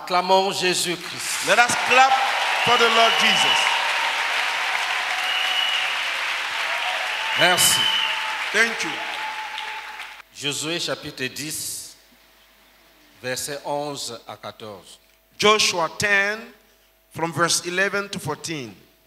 Acclamons Jésus-Christ. Let us clap for the Lord Jesus. Merci. Thank you. Josué chapitre 10, versets 11 à 14. Joshua 10, from verse 11 to 14.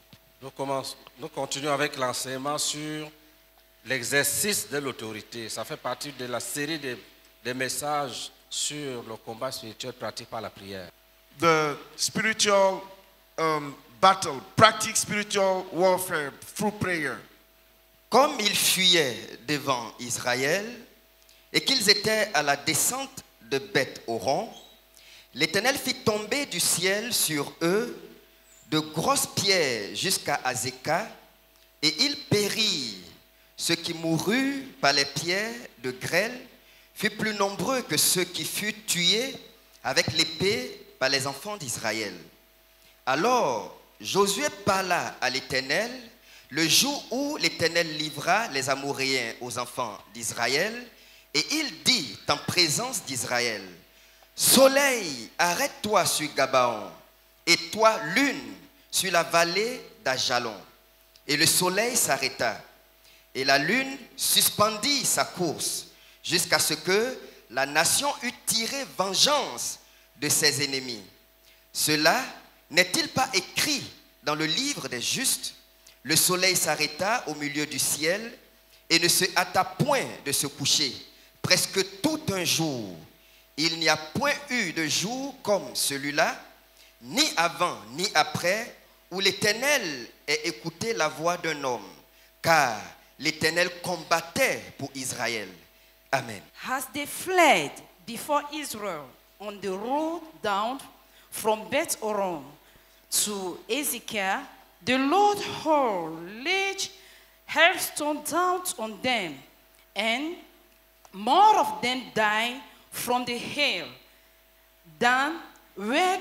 Nous continuons avec l'enseignement sur l'exercice de l'autorité. Ça fait partie de la série des messages sur le combat spirituel pratiqué par la prière. The spiritual battle, practice spiritual warfare through prayer. Comme ils fuyaient devant Israël et qu'ils étaient à la descente de Beth-Horon, l'Éternel fit tomber du ciel sur eux de grosses pierres jusqu'à Azéka, et ils périrent. Ceux qui moururent par les pierres de grêle furent plus nombreux que ceux qui furent tués avec l'épée par les enfants d'Israël. Alors Josué parla à l'Éternel le jour où l'Éternel livra les Amoréens aux enfants d'Israël, et il dit en présence d'Israël: Soleil, arrête-toi sur Gabaon, et toi, lune, sur la vallée d'Ajalon. Et le soleil s'arrêta, et la lune suspendit sa course, jusqu'à ce que la nation eût tiré vengeance de ses ennemis. Cela n'est-il pas écrit dans le livre des justes? Le soleil s'arrêta au milieu du ciel et ne se hâta point de se coucher, presque tout un jour. Il n'y a point eu de jour comme celui-là, ni avant ni après, où l'Éternel ait écouté la voix d'un homme, car l'Éternel combattait pour Israël. Amen. As they fled before Israel on the road down from Beth-Horon to Ezekiel, the Lord hurled large hailstones down on them, and more of them died from the hail than were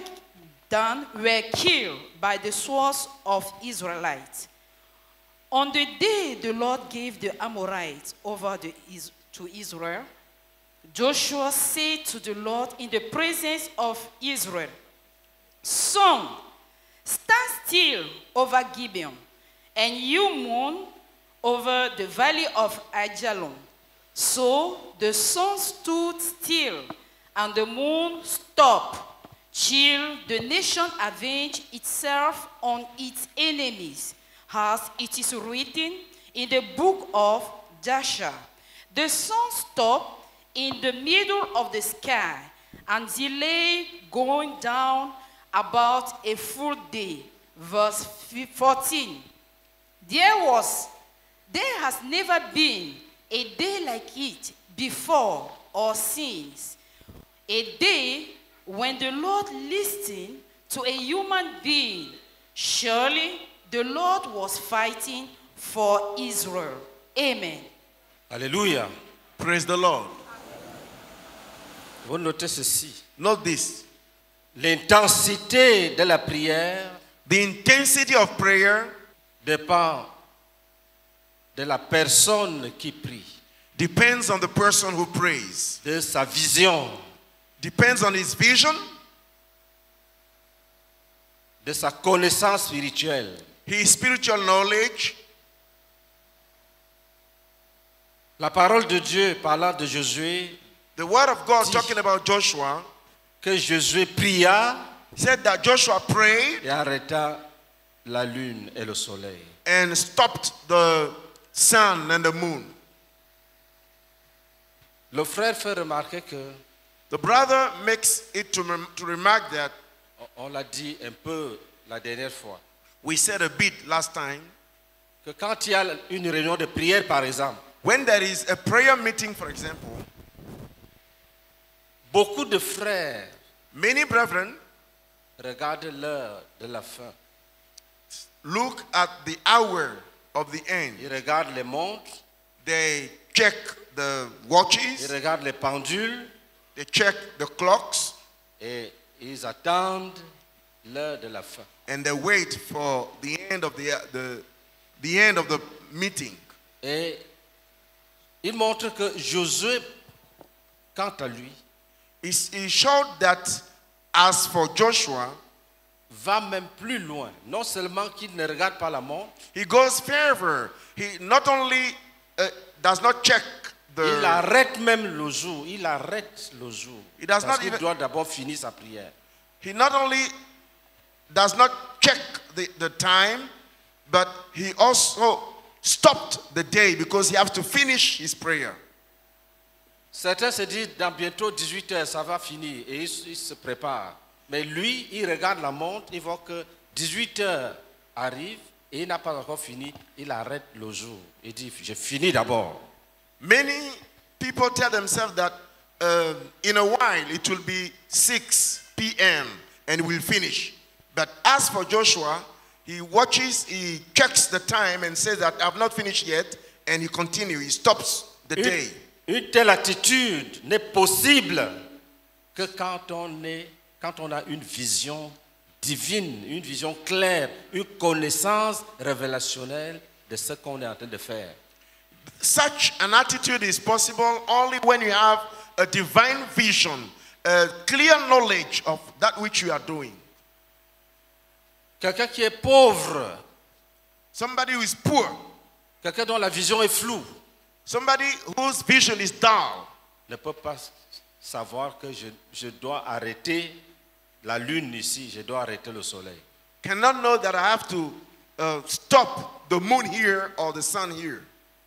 killed by the swords of Israelites. On the day the Lord gave the Amorites over to Israel, Joshua said to the Lord in the presence of Israel, Sun, stand still over Gibeon, and you, moon, over the valley of Ajalon. So the sun stood still, and the moon stopped, till the nation avenged itself on its enemies, as it is written in the book of Jasher. The sun stopped in the middle of the sky, and delayed going down about a full day. Verse 14. There has never been a day like it before or since, a day when the Lord listened to a human being. Surely the Lord was fighting for Israel. Amen. Alléluia. Praise the Lord. Vous notez ceci. Note this. L'intensité de la prière The intensity of prayer dépend de la personne qui prie, depends on the person who prays, de sa vision, depends on his vision, de sa connaissance spirituelle. his spiritual knowledge. La parole de Dieu parlant de Josué, The word of God talking about Joshua que Josué pria said that Joshua prayed et arrêta la lune et le soleil. and stopped the sun and the moon. Le frère fait remarquer que, The brother makes it to remark that on l'a dit un peu la dernière fois, we said a bit last time, que quand il y a une réunion de prière par exemple, when there is a prayer meeting, for example, beaucoup de frères many brethren regardent l'heure de la fin. look at the hour of the end. Ils regardent les montres, They check the ils watches, regardent les pendules they check the clocks, et ils attendent l'heure de la fin. and they wait for the end of the end of the meeting. Et il montre que Josué, quant à lui, He showed that As for Joshua, va même plus loin. Non seulement qu'il ne regarde pas la montre, he goes further. He not only does not check il the... arrête même le jour. Il arrête le jour. He does Parce not qu'il even- doit d'abord finir sa prière. He not only does not check the time, but he also stopped the day because he has to finish his prayer. Certains se disent, dans bientôt 18 heures, ça va finir. Et il se prépare. Mais lui, il regarde la montre, il voit que 18 heures arrivent et il n'a pas encore fini. Il arrête le jour. Il dit, j'ai fini d'abord. Many people tell themselves that in a while it will be 6 p.m. and we'll finish. But as for Joshua, he watches, he checks the time and says that I've not finished yet, and he continues, he stops the day. Une telle attitude n'est possible que quand on a une vision divine, une vision claire, une connaissance révélationnelle de ce qu'on est en train de faire. Such an attitude is possible only when you have a divine vision, a clear knowledge of that which you are doing. Quelqu'un qui est pauvre, Somebody who is poor, quelqu'un dont la vision est floue, somebody whose vision is dull, ne peut pas savoir que je dois arrêter la lune ici, je dois arrêter le soleil. cannot know that I have to stop the moon here or the sun here.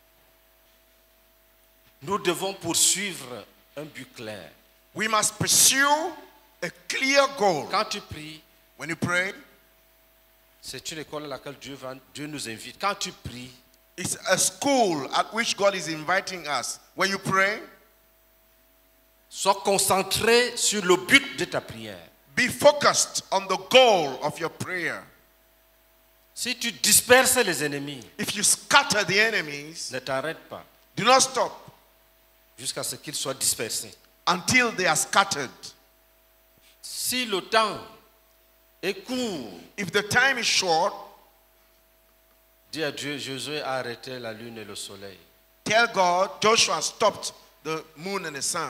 Nous devons poursuivre un but clair. We must pursue a clear goal. Quand tu pries, When you pray, c'est une école à laquelle Dieu nous invite. Quand tu pries, it's a school at which God is inviting us. When you pray, sois concentré sur le but de ta prière. be focused on the goal of your prayer. Si tu disperses les ennemis, If you scatter the enemies, ne t'arrête pas do not stop jusqu'à ce qu'ils soient dispersés. until they are scattered. Si le temps est court, If the time is short, dis à Dieu, Josué a arrêté la lune et le soleil. tell God, Joshua stopped the moon and the sun.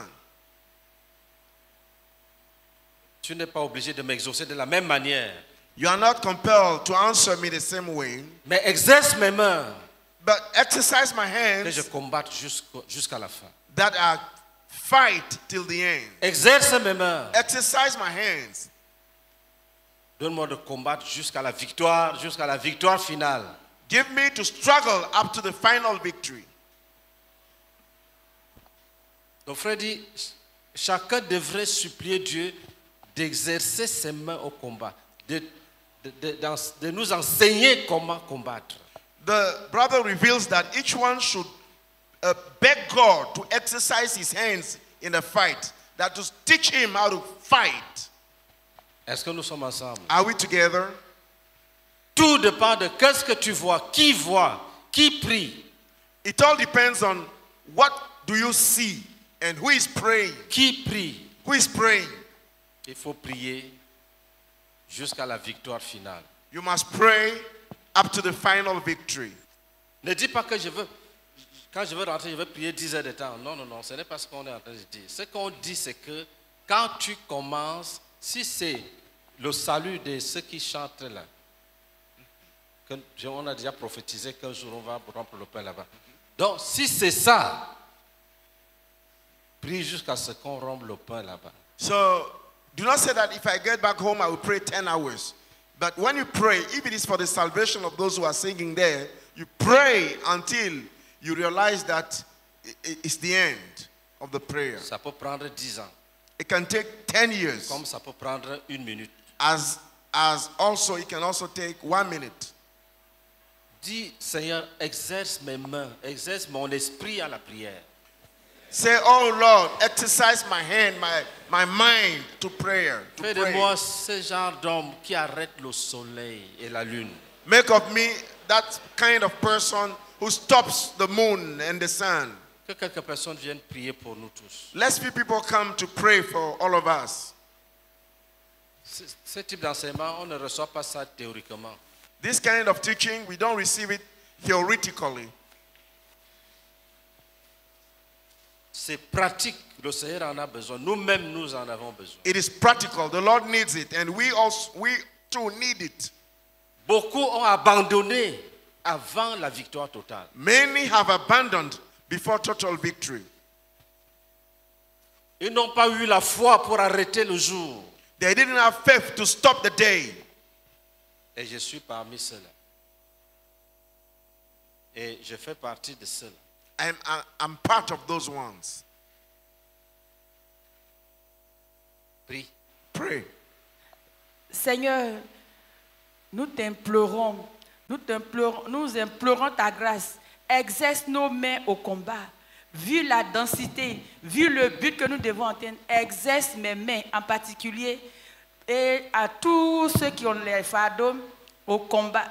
Tu n'es pas obligé de m'exaucer de la même manière, You are not compelled to answer me the same way, mais exerce mes mains but exercise my que je hands combatte jusqu'à la fin. that I fight till the end. Exerce mes mains. Exercise my hands. Donne-moi de combattre jusqu'à la victoire finale. Give me to struggle up to the final victory. Donc frère dit, chacun devrait supplier Dieu d'exercer ses mains au combat, de nous enseigner comment combattre. The brother reveals that each one should beg God to exercise his hands in a fight, that to teach him how to fight. Est-ce que nous sommes ensemble? Are we together? Tout dépend de qu'est-ce que tu vois, qui prie, It all depends on what do you see and who is praying. qui prie. Who is praying? Il faut prier jusqu'à la victoire finale. You must pray up to the final victory. Ne dis pas que quand je veux rentrer, je vais prier 10 heures de temps. Non, non, non, ce n'est pas ce qu'on est en train de dire. Ce qu'on dit, c'est que quand tu commences, si c'est le salut de ceux qui chantent là, on a déjà prophétisé qu'un jour on va rompre le pain là-bas. Donc, si c'est ça, prie jusqu'à ce qu'on rompe le pain là-bas. So do not say that if I get back home, I will pray 10 hours. But when you pray, if it is for the salvation of those who are singing there, you pray until you realize that it's the end of the prayer. Ça peut prendre 10 ans, It can take 10 years. comme ça peut prendre 1 minute. As also, it can also take 1 minute. Dis, Seigneur, exerce mes mains, exerce mon esprit à la prière. Say, oh Lord, exercise my hand, my mind to prayer. To Fais de pray. moi ce genre d'homme qui arrête le soleil et la lune. Make of me that kind of person who stops the moon and the sun. Que quelques personnes viennent prier pour nous tous. Let's few people come to pray for all of us. Ce type d'enseignement, on ne reçoit pas ça théoriquement. This kind of teaching, we don't receive it theoretically. C'est pratique, le Seigneur en a besoin. Nous-mêmes, nous en avons besoin. It is practical. The Lord needs it, and we too need it. Beaucoup ont abandonné avant la victoire totale. Many have abandoned before total victory. Ils n'ont pas eu la foi pour arrêter le jour. They didn't have faith to stop the day. Et je suis parmi ceux-là. Et je fais partie de ceux-là. And I'm part of those ones. Prie. Pray. Seigneur, nous implorons ta grâce. Exerce nos mains au combat. Vu la densité, vu le but que nous devons atteindre, exerce mes mains en particulier et à tous ceux qui ont les fardeaux au combat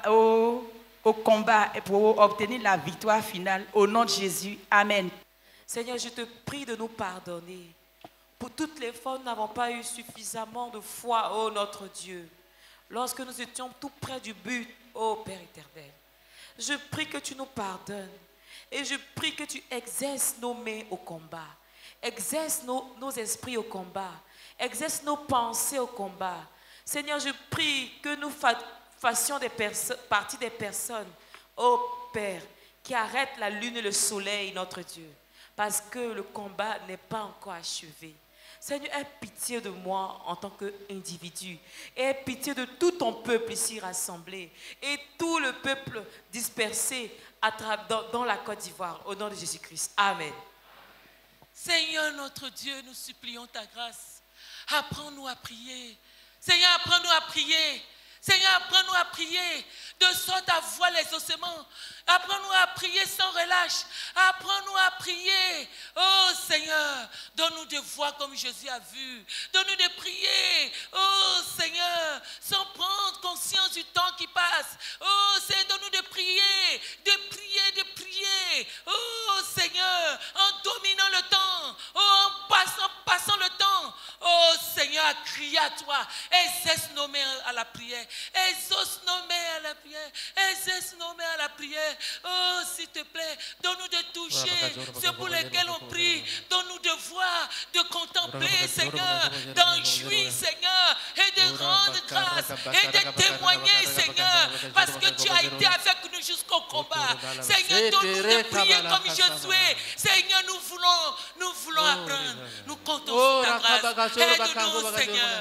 et pour obtenir la victoire finale. Au nom de Jésus. Amen. Seigneur, je te prie de nous pardonner. Pour toutes les fois, nous n'avons pas eu suffisamment de foi, ô notre Dieu. Lorsque nous étions tout près du but, ô Père éternel. Je prie que tu nous pardonnes. Et je prie que tu exerces nos mains au combat. Exerce nos esprits au combat. Exerce nos pensées au combat. Seigneur, je prie que nous fassions partie des personnes, ô Père, qui arrêtent la lune et le soleil, notre Dieu. Parce que le combat n'est pas encore achevé. Seigneur, aie pitié de moi en tant qu'individu. Et aie pitié de tout ton peuple ici rassemblé. Et tout le peuple dispersé dans la Côte d'Ivoire. Au nom de Jésus-Christ. Amen. Seigneur notre Dieu, nous supplions ta grâce. Apprends-nous à prier. Seigneur, apprends-nous à prier. Seigneur, apprends-nous à prier de sorte à voir les ossements. Apprends-nous à prier sans relâche. Apprends-nous à prier. Oh Seigneur, donne-nous de voir comme Jésus a vu. Donne-nous de prier. Oh Seigneur, sans prendre conscience du temps qui passe. Oh Seigneur, donne-nous de prier, de prier, de prier. Oh Seigneur, en dominant le temps. Oh, en passant le temps. Oh Seigneur, à crier à toi. Exerce nos mains à la prière. Exauce nos mains à la prière. Exerce nos mains à la prière. Oh, s'il te plaît, donne-nous de toucher ceux pour lesquels on prie. Donne-nous de voir, de contempler, Seigneur, d'en jouir, Seigneur, et de rendre grâce, et de témoigner, Seigneur, parce que tu as été avec nous jusqu'au combat. Seigneur, donne-nous de prier comme Josué. Seigneur, nous voulons apprendre. Nous comptons sur ta grâce. Aide-nous, Seigneur.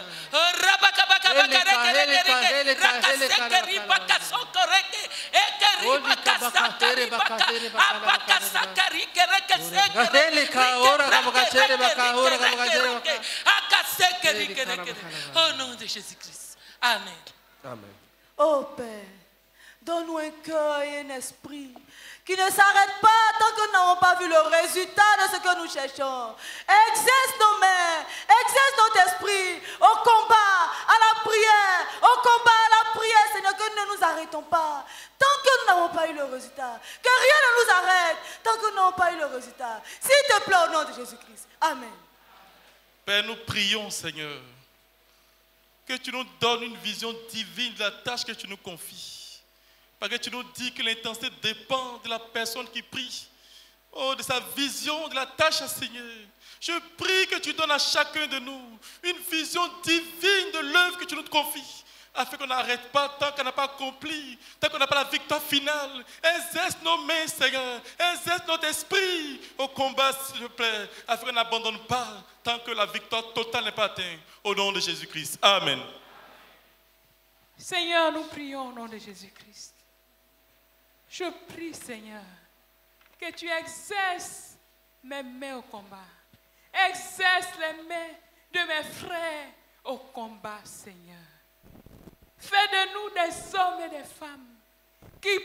Au nom de Jésus-Christ. Amen. Amen. Oh Père, donne-nous un cœur et un esprit qui ne s'arrête pas tant que nous n'avons pas vu le résultat de ce que nous cherchons. Exerce nos mains, exerce notre esprit au combat, à la prière, au combat, à la prière, Seigneur, que nous ne nous arrêtons pas. Tant que nous n'avons pas eu le résultat, que rien ne nous arrête tant que nous n'avons pas eu le résultat. S'il te plaît, au nom de Jésus-Christ. Amen. Père, nous prions, Seigneur, que tu nous donnes une vision divine de la tâche que tu nous confies. Parce que tu nous dis que l'intensité dépend de la personne qui prie. Oh, de sa vision de la tâche, Seigneur. Je prie que tu donnes à chacun de nous une vision divine de l'œuvre que tu nous confies. Afin qu'on n'arrête pas tant qu'on n'a pas accompli, tant qu'on n'a pas la victoire finale. Exerce nos mains, Seigneur. Exerce notre esprit au combat, s'il te plaît. Afin qu'on n'abandonne pas tant que la victoire totale n'est pas atteinte. Au nom de Jésus-Christ. Amen. Seigneur, nous prions au nom de Jésus-Christ. Je prie, Seigneur, que tu exerces mes mains au combat. Exerce les mains de mes frères au combat, Seigneur. Fais de nous des hommes et des femmes qui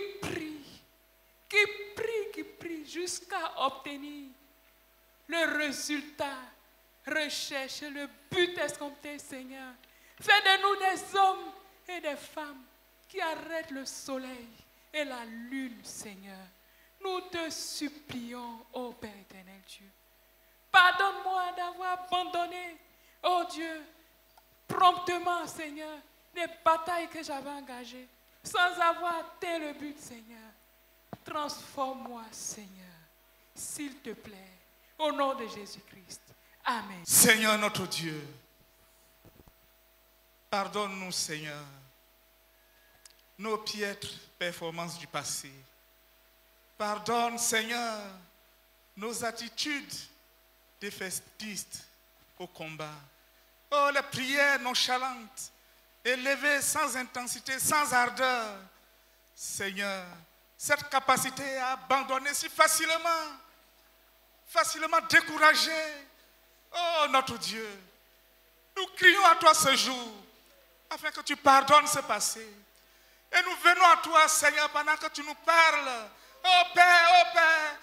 prient jusqu'à obtenir le résultat recherché, le but escompté, Seigneur. Fais de nous des hommes et des femmes qui arrêtent le soleil et la lune, Seigneur. Nous te supplions, ô Père éternel Dieu. Pardonne-moi d'avoir abandonné, ô Dieu, promptement, Seigneur, les batailles que j'avais engagées, sans avoir atteint le but, Seigneur. Transforme-moi, Seigneur, s'il te plaît, Au nom de Jésus-Christ. Amen. Seigneur notre Dieu, pardonne-nous, Seigneur, nos piètres performances du passé. Pardonne, Seigneur, nos attitudes défaitistes au combat. Oh, les prières nonchalantes, élevées sans intensité, sans ardeur. Seigneur, cette capacité à abandonner si facilement découragé. Oh, notre Dieu, nous crions à toi ce jour, afin que tu pardonnes ce passé. Et nous venons à toi, Seigneur, pendant que tu nous parles. Oh Père, oh Père.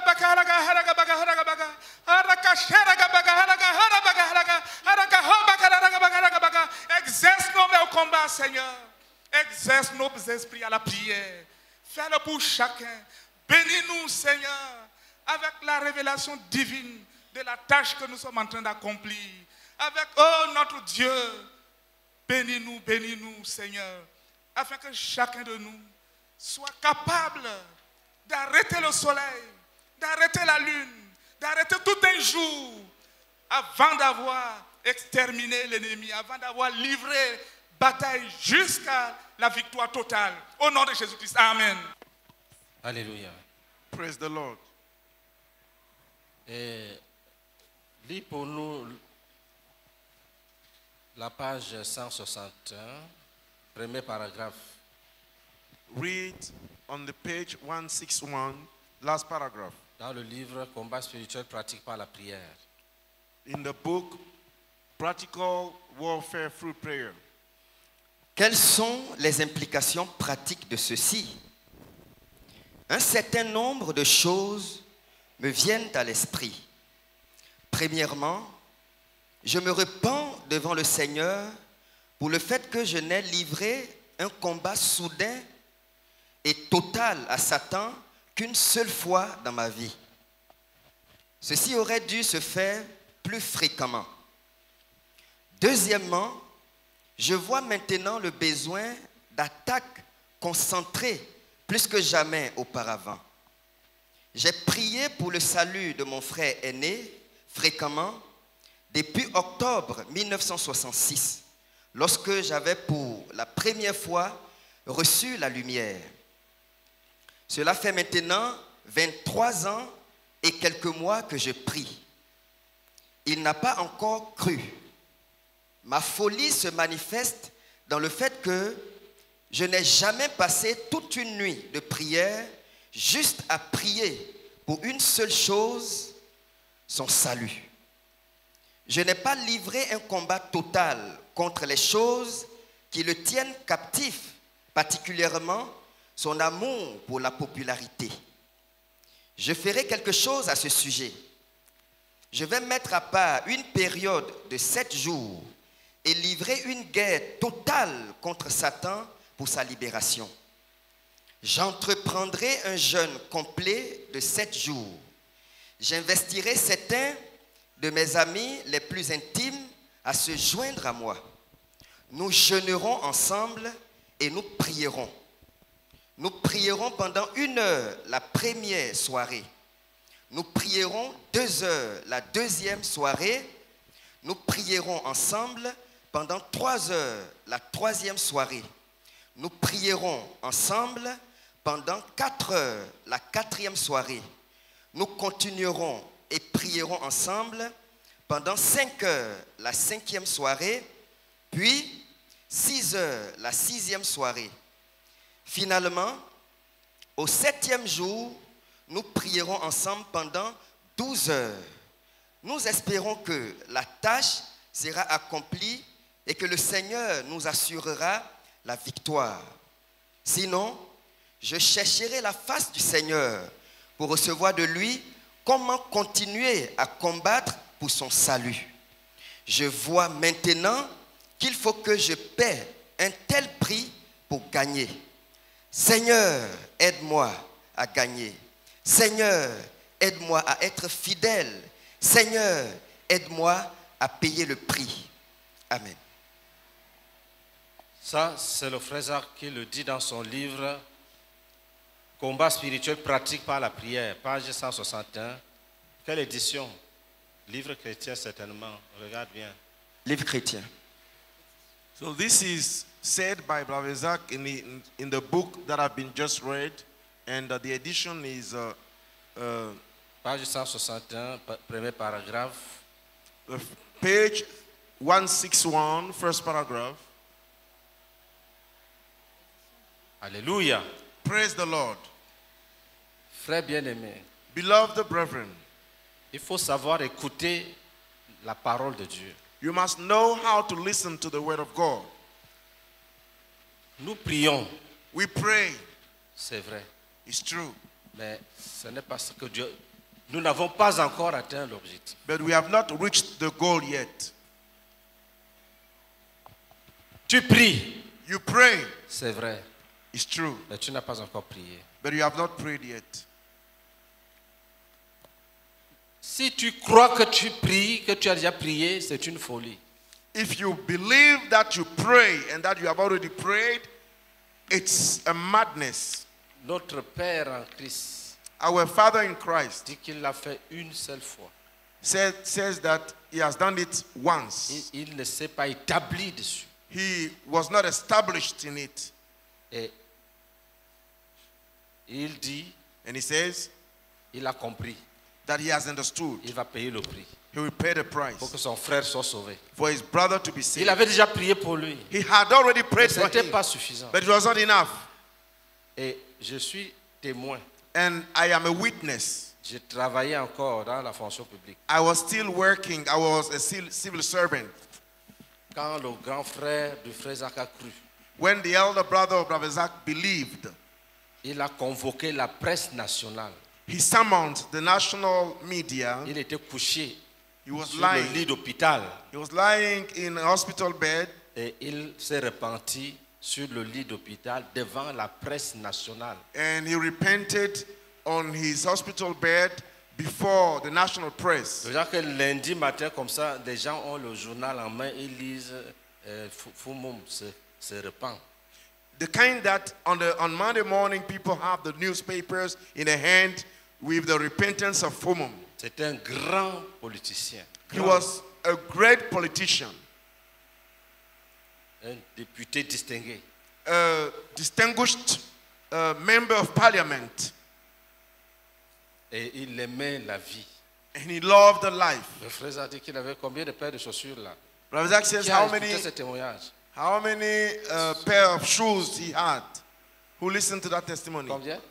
Exerce nos mains au combat, Seigneur. Exerce nos esprits à la prière. Fais-le pour chacun. Bénis-nous, Seigneur, avec la révélation divine de la tâche que nous sommes en train d'accomplir. Avec, oh notre Dieu, bénis-nous, Seigneur, afin que chacun de nous soit capable d'arrêter le soleil, d'arrêter la lune, d'arrêter tout un jour avant d'avoir exterminé l'ennemi, avant d'avoir livré bataille jusqu'à la victoire totale. Au nom de Jésus-Christ. Amen. Alléluia. Praise the Lord. Et lis pour nous la page 161, premier paragraphe. Read on the page 161, last paragraph. Dans le livre Combat spirituel pratique par la prière. In the book, Practical Warfare Through Prayer. Quelles sont les implications pratiques de ceci? Un certain nombre de choses me viennent à l'esprit. Premièrement, je me repens devant le Seigneur pour le fait que je n'ai livré un combat soudain et total à Satan qu'une seule fois dans ma vie. Ceci aurait dû se faire plus fréquemment. Deuxièmement, je vois maintenant le besoin d'attaque concentrée plus que jamais auparavant. J'ai prié pour le salut de mon frère aîné fréquemment depuis octobre 1966, lorsque j'avais pour la première fois reçu la lumière. Cela fait maintenant 23 ans et quelques mois que je prie. Il n'a pas encore cru. Ma folie se manifeste dans le fait que je n'ai jamais passé toute une nuit de prière juste à prier pour une seule chose, son salut. Je n'ai pas livré un combat total contre les choses qui le tiennent captif, particulièrement son amour pour la popularité. Je ferai quelque chose à ce sujet. Je vais mettre à part une période de 7 jours et livrer une guerre totale contre Satan pour sa libération. J'entreprendrai un jeûne complet de 7 jours. J'investirai certains de mes amis les plus intimes à se joindre à moi. Nous jeûnerons ensemble et nous prierons. Nous prierons pendant 1 heure la première soirée. Nous prierons 2 heures la deuxième soirée. Nous prierons ensemble pendant 3 heures la troisième soirée. Nous prierons ensemble pendant 4 heures la quatrième soirée. Nous continuerons et prierons ensemble pendant 5 heures la cinquième soirée, puis 6 heures la sixième soirée. Finalement, au 7e jour, nous prierons ensemble pendant 12 heures. Nous espérons que la tâche sera accomplie et que le Seigneur nous assurera la victoire. Sinon, je chercherai la face du Seigneur pour recevoir de lui comment continuer à combattre pour son salut. Je vois maintenant qu'il faut que je paie un tel prix pour gagner. Seigneur, aide-moi à gagner. Seigneur, aide-moi à être fidèle. Seigneur, aide-moi à payer le prix. Amen. Ça, c'est le frère Zach qui le dit dans son livre Combat spirituel pratique par la prière, page 161, Quelle édition? Livre chrétien certainement. Regarde bien. Livre chrétien. So this is said by Brother Isaac in the book that I've been just read, and the edition is Page 161, premier paragraphe. page 161, first paragraph. Alléluia. Praise the Lord. Frères bien-aimés, Beloved brethren, il faut savoir écouter la parole de Dieu. you must know how to listen to the word of God. Nous prions, We pray, c'est vrai, it's true, mais ce n'est pas ce que Dieu... Nous n'avons pas encore atteint l'objectif. but we have not reached the goal yet. Tu pries, You pray, c'est vrai, it's true, mais tu n'as pas encore prié. but you have not prayed yet. Si tu crois que tu pries, que tu as déjà prié, c'est une folie. If you believe that you pray and that you have already prayed, it's a madness. Notre Père en Christ Our Father in Christ dit qu'il l'a fait une seule fois. says that he has done it once. Il ne s'est pas établi dessus. He was not established in it. Et il dit, And he says il a compris, that he has understood. il va payer le prix He will pay the pour price que son frère soit sauvé. for his brother to be Il saved. avait déjà prié pour lui, He had already mais prayed ce for n'était him, pas suffisant. but it was not enough. Et je suis témoin. And I am a witness. J'ai travaillé encore dans la fonction publique. I was still working. I was a civil servant. Quand le grand frère du frère Zach a cru, When the elder brother of Brother Zach believed, il a convoqué la presse nationale. he summoned the national media. Il était couché He was sur le lying. lit d'hôpital He was lying in a hospital bed, et il s'est repenti sur le lit d'hôpital devant la presse nationale. and he repented on his hospital bed before the national press. C'est-à-dire que lundi matin, comme ça, des gens ont le journal en main, ils lisent Foumoum se repent. The kind that on Monday morning people have the newspapers in their hand with the repentance of Fumum. C'est un grand politicien, He was a great politician, un député distingué. a distinguished member of parliament, Et il aimait la vie. and he loved the life. Le frère a dit qu'il avait combien de paires de chaussures là? Brother Zach says Qui a how écouté many ce témoignage? pair of shoes he had. Who listened to that testimony? Combien?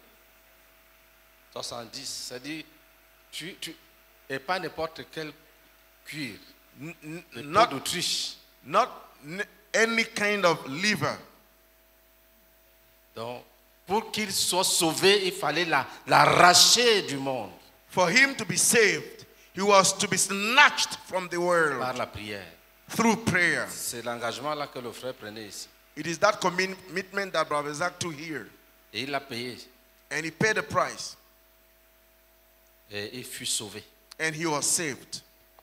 70. C'est-à-dire, et pas n'importe quel cuir. Le peau Not d'Autriche. any kind of liver. Donc, pour qu'il soit sauvé, il fallait l'arracher du monde For him to be saved, he was to be snatched from the world par la prière. through prayer. C'est l'engagement là que le frère prenait ici. It is that commitment that Brother Zach took here. Et il l'a payé. And he paid the price. Et il fut sauvé. And he was saved.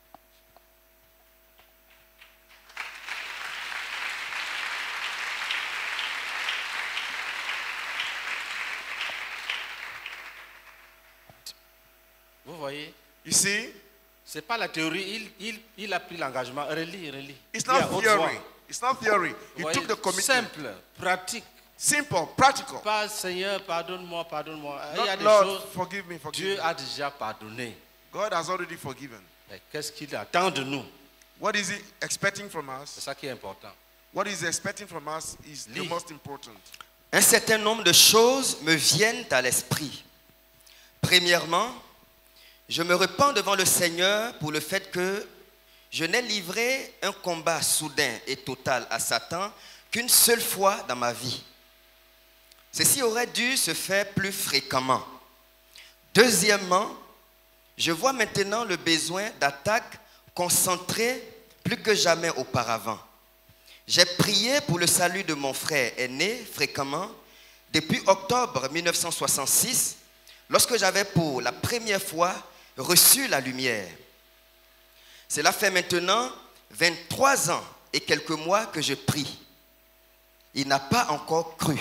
Vous voyez, You see, c'est pas la théorie. Il a pris l'engagement. Relis. it's Dis à not haute theory. voix. It's not theory. He Vous took voyez, the commitment. simple, pratique. Simple, practical. Pas Seigneur, pardonne-moi. Il y a Not, des Lord, choses. forgive me, forgive Dieu me. a déjà pardonné. God has already forgiven. Mais qu'est-ce qu'il attend de nous? What is he expecting from C'est us? ça qui est important. What he's expecting from us is the Lis. most important. Un certain nombre de choses me viennent à l'esprit. Premièrement, je me repens devant le Seigneur pour le fait que je n'ai livré un combat soudain et total à Satan qu'une seule fois dans ma vie. Ceci aurait dû se faire plus fréquemment. Deuxièmement, je vois maintenant le besoin d'attaque concentré plus que jamais auparavant. J'ai prié pour le salut de mon frère aîné fréquemment depuis octobre 1966, lorsque j'avais pour la première fois reçu la lumière. Cela fait maintenant 23 ans et quelques mois que je prie. Il n'a pas encore cru.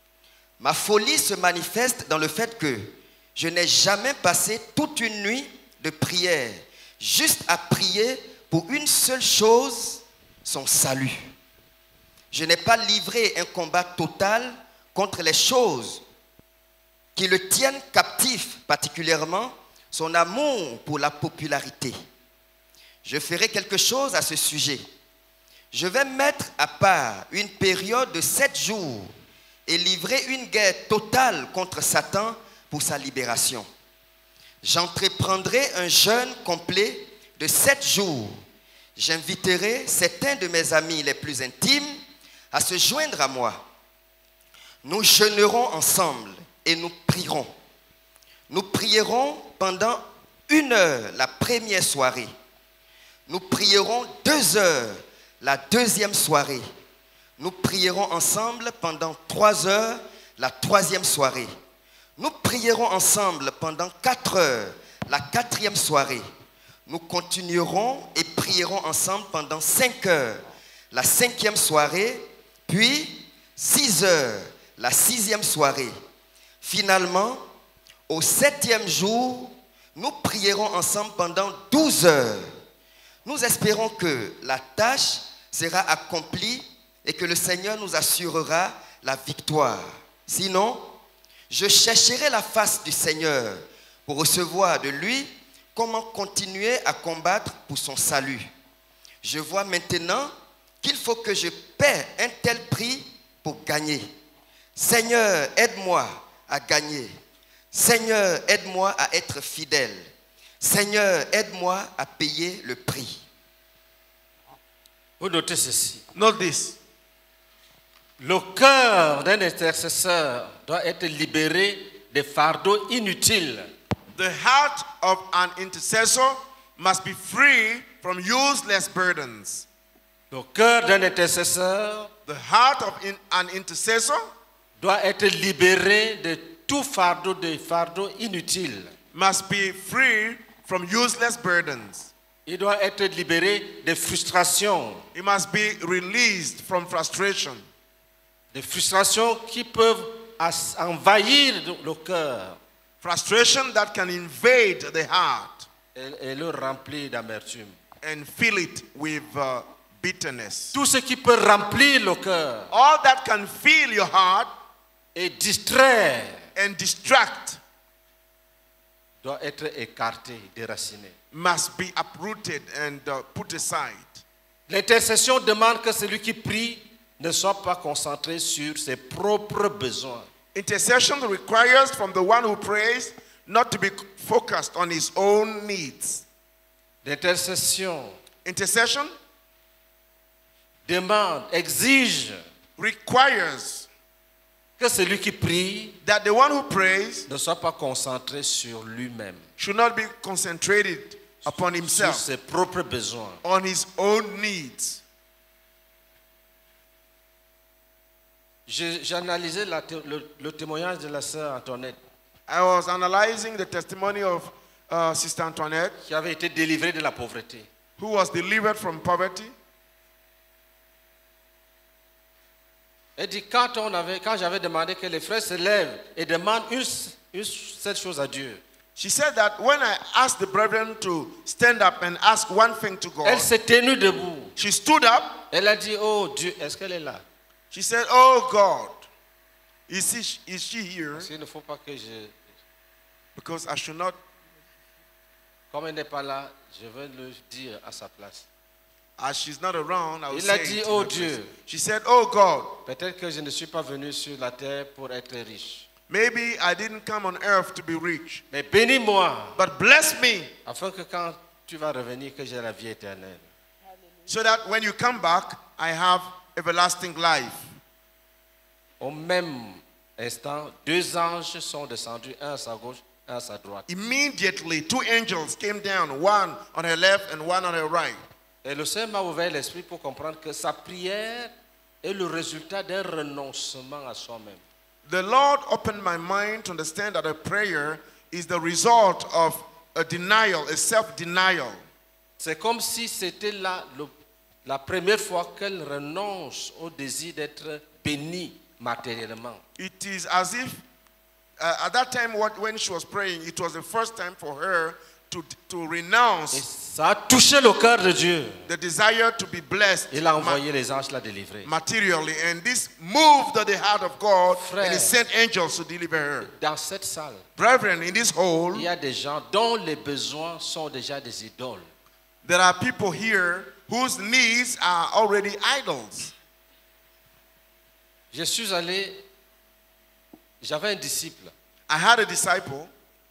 Ma folie se manifeste dans le fait que je n'ai jamais passé toute une nuit de prière, juste à prier pour une seule chose, son salut. Je n'ai pas livré un combat total contre les choses qui le tiennent captif, particulièrement son amour pour la popularité. Je ferai quelque chose à ce sujet. Je vais mettre à part une période de 7 jours et livrer une guerre totale contre Satan pour sa libération. J'entreprendrai un jeûne complet de 7 jours. J'inviterai certains de mes amis les plus intimes à se joindre à moi. Nous jeûnerons ensemble et nous prierons. Nous prierons pendant 1 heure la première soirée. Nous prierons 2 heures la deuxième soirée. Nous prierons ensemble pendant 3 heures la troisième soirée. Nous prierons ensemble pendant 4 heures la quatrième soirée. Nous continuerons et prierons ensemble pendant 5 heures la cinquième soirée, puis 6 heures la sixième soirée. Finalement, au 7e jour, nous prierons ensemble pendant 12 heures. Nous espérons que la tâche sera accomplie et que le Seigneur nous assurera la victoire. Sinon, je chercherai la face du Seigneur pour recevoir de lui comment continuer à combattre pour son salut. Je vois maintenant qu'il faut que je paie un tel prix pour gagner. Seigneur, aide-moi à gagner. Seigneur, aide-moi à être fidèle. Seigneur, aide-moi à payer le prix. Vous notez ceci. Note this. Le cœur d'un intercesseur doit être libéré des fardeaux inutiles. The heart of an intercessor must be free from useless burdens. Le cœur d'un intercesseur The heart of an intercessor doit être libéré de tout fardeau, des fardeaux inutiles. must be free from useless burdens. Il doit être libéré des frustrations. It must be released from frustration. Des frustrations qui peuvent envahir le cœur Frustration that can invade the heart et le remplir d'amertume. and fill it with bitterness. Tout ce qui peut remplir le cœur All that can fill your heart et distraire and distract doit être écarté, déraciné. must be uprooted and put aside. L'intercession demande que celui qui prie ne soit pas concentré sur ses propres besoins. Intercession requires from the one who prays not to be focused on his own needs. L'intercession Intercession demande, exige requires que celui qui prie that the one who prays ne soit pas concentré sur lui-même, should not be concentrated upon sur himself, ses propres besoins. on his own needs. J'ai analysé le témoignage de la sœur Antoinette I was analyzing the testimony of Sister Antoinette, qui avait été délivrée de la pauvreté. who was delivered from poverty. Elle dit quand j'avais demandé que les frères se lèvent et demandent une seule chose à Dieu, She said that when I asked the brethren to stand up and ask one thing to God, elle s'est tenue debout. she stood up. Elle a dit, oh Dieu, est-ce qu'elle est là? She said, "Oh God, is she here? Parce qu'il ne faut pas que je... Because I should not, Comme elle n'est pas là, je vais le dire à sa place. as she's not around, I will Il a say dit, it in oh her place." Dieu, She said, "Oh God, peut-être que je ne suis pas venu sur la terre pour être riche. maybe I didn't come on earth to be rich, Mais bénis-moi, but bless me afin que quand tu vas revenir, que j'ai la vie éternelle. so that when you come back, I have everlasting life." Au même instant, 2 anges sont descendus, un à sa gauche, un à sa droite. Immediately, 2 angels came down, one on her left and one on her right. Et le Seigneur m'a ouvert l'esprit pour comprendre que sa prière est le résultat d'un renoncement à soi-même. The Lord opened my mind to understand that a prayer is the result of a denial, a self-denial. C'est comme si c'était la première fois qu'elle renonce au désir d'être bénie matériellement. It is as if at that time when she was praying, it was the first time for her to Et renounce ça a touché le cœur de Dieu. the desire to be blessed Il a envoyé les anges la délivrer. materially. And this moved the heart of God, Frère. and He sent angels to deliver her. Dans cette salle, Brethren, in this hall, il y a des gens dont les besoins sont déjà des idoles. there are people here whose needs are already idols. Je suis allé, j'avais un disciple. I had a disciple.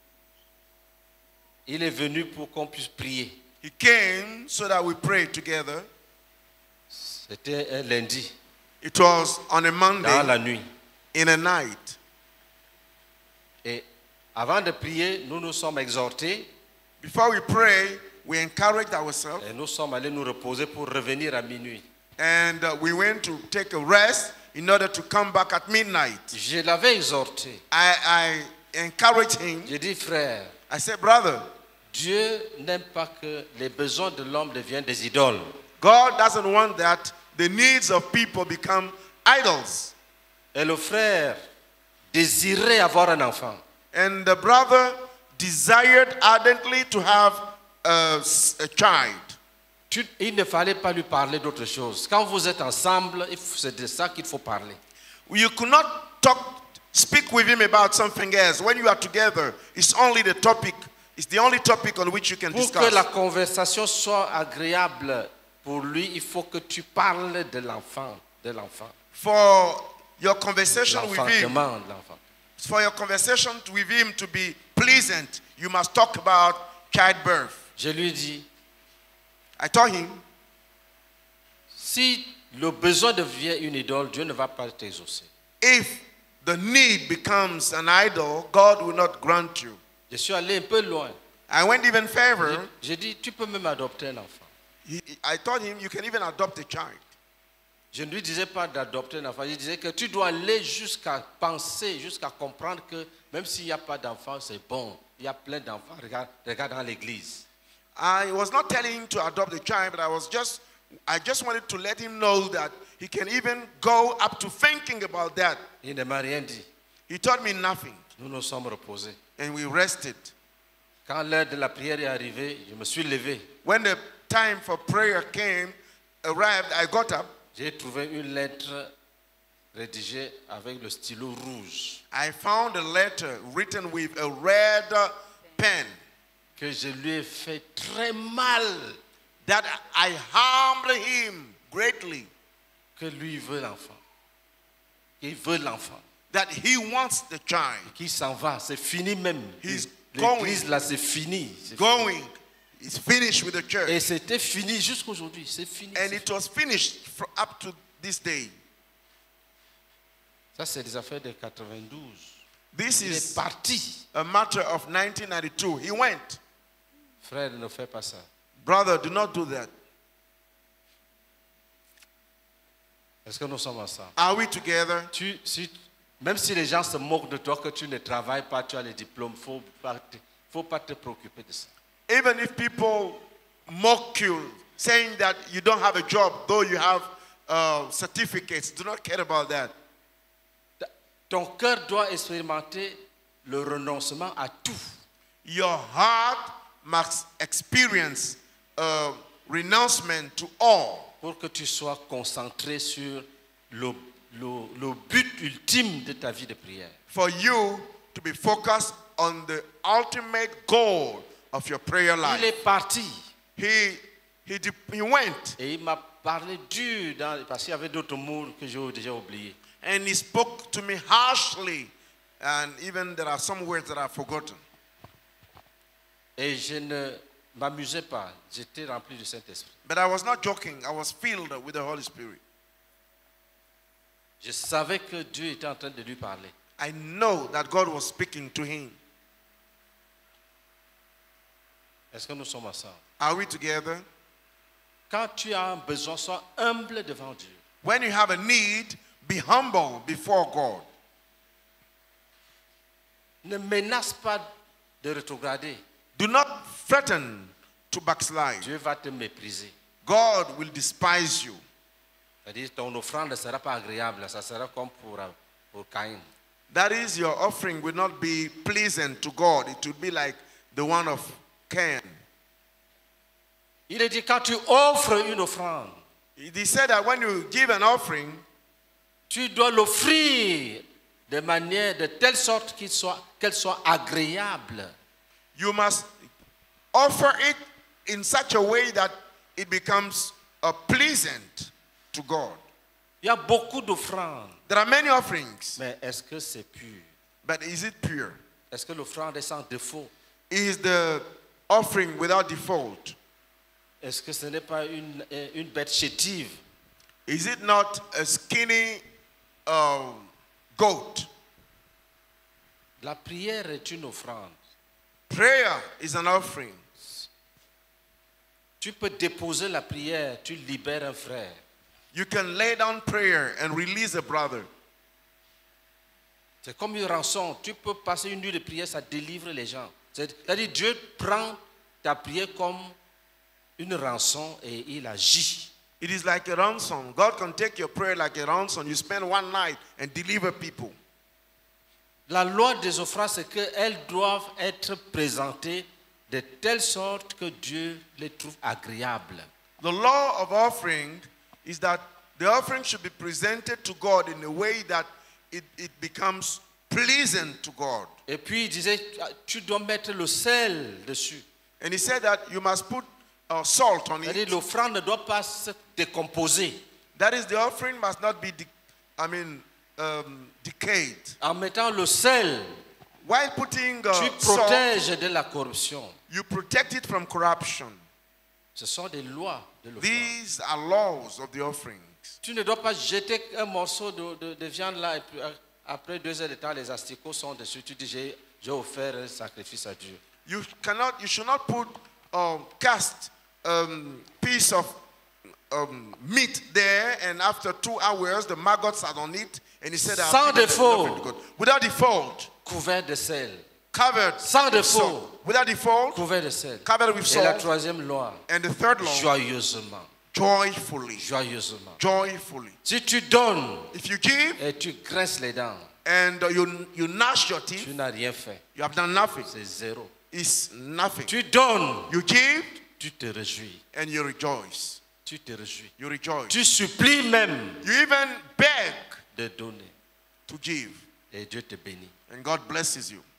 Il est venu pour qu'on puisse prier. He came so that we prayed together. C'était un lundi, It was on a dans Monday la nuit. in a night. Et avant de prier, nous nous sommes exhortés Before we pray, we encouraged ourselves, et nous sommes allés nous reposer pour revenir à minuit. and we went to take a rest in order to come back at midnight. Je l'avais exhorté. I encouraged him. J'ai dit, frère, I said, brother, Dieu n'aime pas que les besoins de l'homme deviennent des idoles. God doesn't want that the needs of people become idols. Et le frère désirait avoir un enfant. And the brother desired ardently to have a child. Il ne fallait pas lui parler d'autre chose. Quand vous êtes ensemble, c'est de ça qu'il faut parler. You could not speak with him about something else. When you are together, it's only the topic. It's the only topic on which you can Pour que la discuss. conversation soit agréable pour lui, il faut que tu parles de l'enfant, For your conversation with him, l'enfantement de l'enfant. for your conversation with him to be pleasant, you must talk about childbirth. Je lui dis, I told him, si le besoin devient une idole, Dieu ne va pas t'exaucer. if the need becomes an idol, God will not grant you. Je suis allé un peu loin. I went even further. J'ai dit, tu peux même adopter un enfant. I told him, you can even adopt a child. Je ne lui disais pas d'adopter un enfant. Je disais que tu dois aller jusqu'à penser, jusqu'à comprendre que même s'il n'y a pas d'enfant, c'est bon. Il y a plein d'enfants. Regarde dans l'église. I was not telling him to adopt a child, but I just wanted to let him know that he can even go up to thinking about that. Il ne m'a rien dit. He told me nothing, Nous nous sommes reposés. and we rested. Quand l'heure de la prière est arrivée, je me suis levé. When the time for prayer arrived, I got up. J'ai trouvé une lettre rédigée avec le stylo rouge I found a letter written with a red pen que je lui ai fait très mal, that I harmed him greatly, que lui veut l'enfant. Il veut l'enfant. that he wants the child. Qui s'en va, c'est fini même. He's L'église là, c'est fini. C'est Going. It's finished with the fini. church. Et c'était fini jusqu'aujourd'hui. C'est fini. And c'est it was finished up to this day. fini. Ça, c'est des affaires de 92. This Il est is parti. a matter of 1992. He went. Frère, ne fais pas ça. Brother, do not do that. Est-ce que nous sommes ensemble? Are we together? Même si les gens se moquent de toi que tu ne travailles pas, tu as les diplômes, il ne faut pas te préoccuper de ça. Even if people mock you, saying that you don't have a job, though you have certificates, do not care about that. Ton cœur doit expérimenter le renoncement à tout. Your heart must experience renouncement to all, pour que tu sois concentré sur le but ultime de ta vie de prière. for you to be focused on the ultimate goal of your prayer Il life. est parti He went, et il m'a parlé dur parce qu'il y avait d'autres mots que j'ai déjà oubliés. and he spoke to me harshly, and even there are some words that I've forgotten. Et je ne m'amusais pas, j'étais rempli du Saint-Esprit. But I was not joking. I was filled with the Holy Spirit. Je savais que Dieu était en train de lui parler. I know that God was speaking to him. Est-ce que nous sommes ensemble? Are we together? Quand tu as un besoin, sois humble devant Dieu. When you have a need, be humble before God. Ne menace pas de rétrograder. Do not threaten to backslide. Dieu va te mépriser. God will despise you. C'est-à-dire ton offrande ne sera pas agréable, ça sera comme pour Caïn. That is, your offering will not be pleasant to God. It will be like the one of can. Il est dit quand tu offres une offrande, He said that when you give an offering, tu dois l'offrir de telle sorte qu'elle soit agréable. you must offer it in such a way that it becomes pleasant to God. Il y a beaucoup d'offrandes, There are many offerings, mais est-ce que c'est pur? but is it pure? Est-ce que l'offrande est sans défaut? Is the offering without default? Est-ce que ce n'est pas une bête chétive? Is it not a skinny goat? La prière est une offrande. Prayer is an offering. Tu peux déposer la prière, tu libères un frère. You can lay down prayer and release a brother. C'est comme une rançon. Tu peux passer une nuit de prière, ça délivre les gens. C'est-à-dire Dieu prend ta prière comme une rançon et il agit. It is like a ransom. God can take your prayer like a ransom. You spend one night and deliver people. La loi des offrandes, c'est qu'elles doivent être présentées de telle sorte que Dieu les trouve agréables. The law of offering is that the offering should be presented to God in a way that it becomes pleasant to God. Et puis il disait, tu dois mettre le sel dessus. And he said that you must put salt on C'est-à-dire it. l'offrande ne doit pas se décomposer. That is, the offering must not be decayed. En mettant le sel, While putting tu salt, protèges de la corruption. you protect it from corruption. Ce sont des lois de l'offrande. These are laws of the offering. Tu ne dois pas jeter un morceau de viande là et puis après 2 heures de temps, les asticots sont dessus. Tu dis, j'ai offert un sacrifice à Dieu. You should not put cast piece of meat there, and after 2 hours the maggots are on it, and he said, Sans défaut. Without default, Couvert de sel. covered Sans with défaut. salt. Without default, Couvert de sel. covered with Et la salt. troisième loi, And the third law, joyeusement. joyfully. Joyeusement. Joyfully. Si tu donnes If you give et tu grinces les dents, and you gnash your teeth, tu n'as rien fait. you have done nothing. C'est zéro. It's nothing. Tu donnes, You give tu te réjouis. and you rejoice. Tu te réjouis. You rejoice. Tu supplies même You even beg de donner. to give, Et Dieu te bénit. and God blesses you.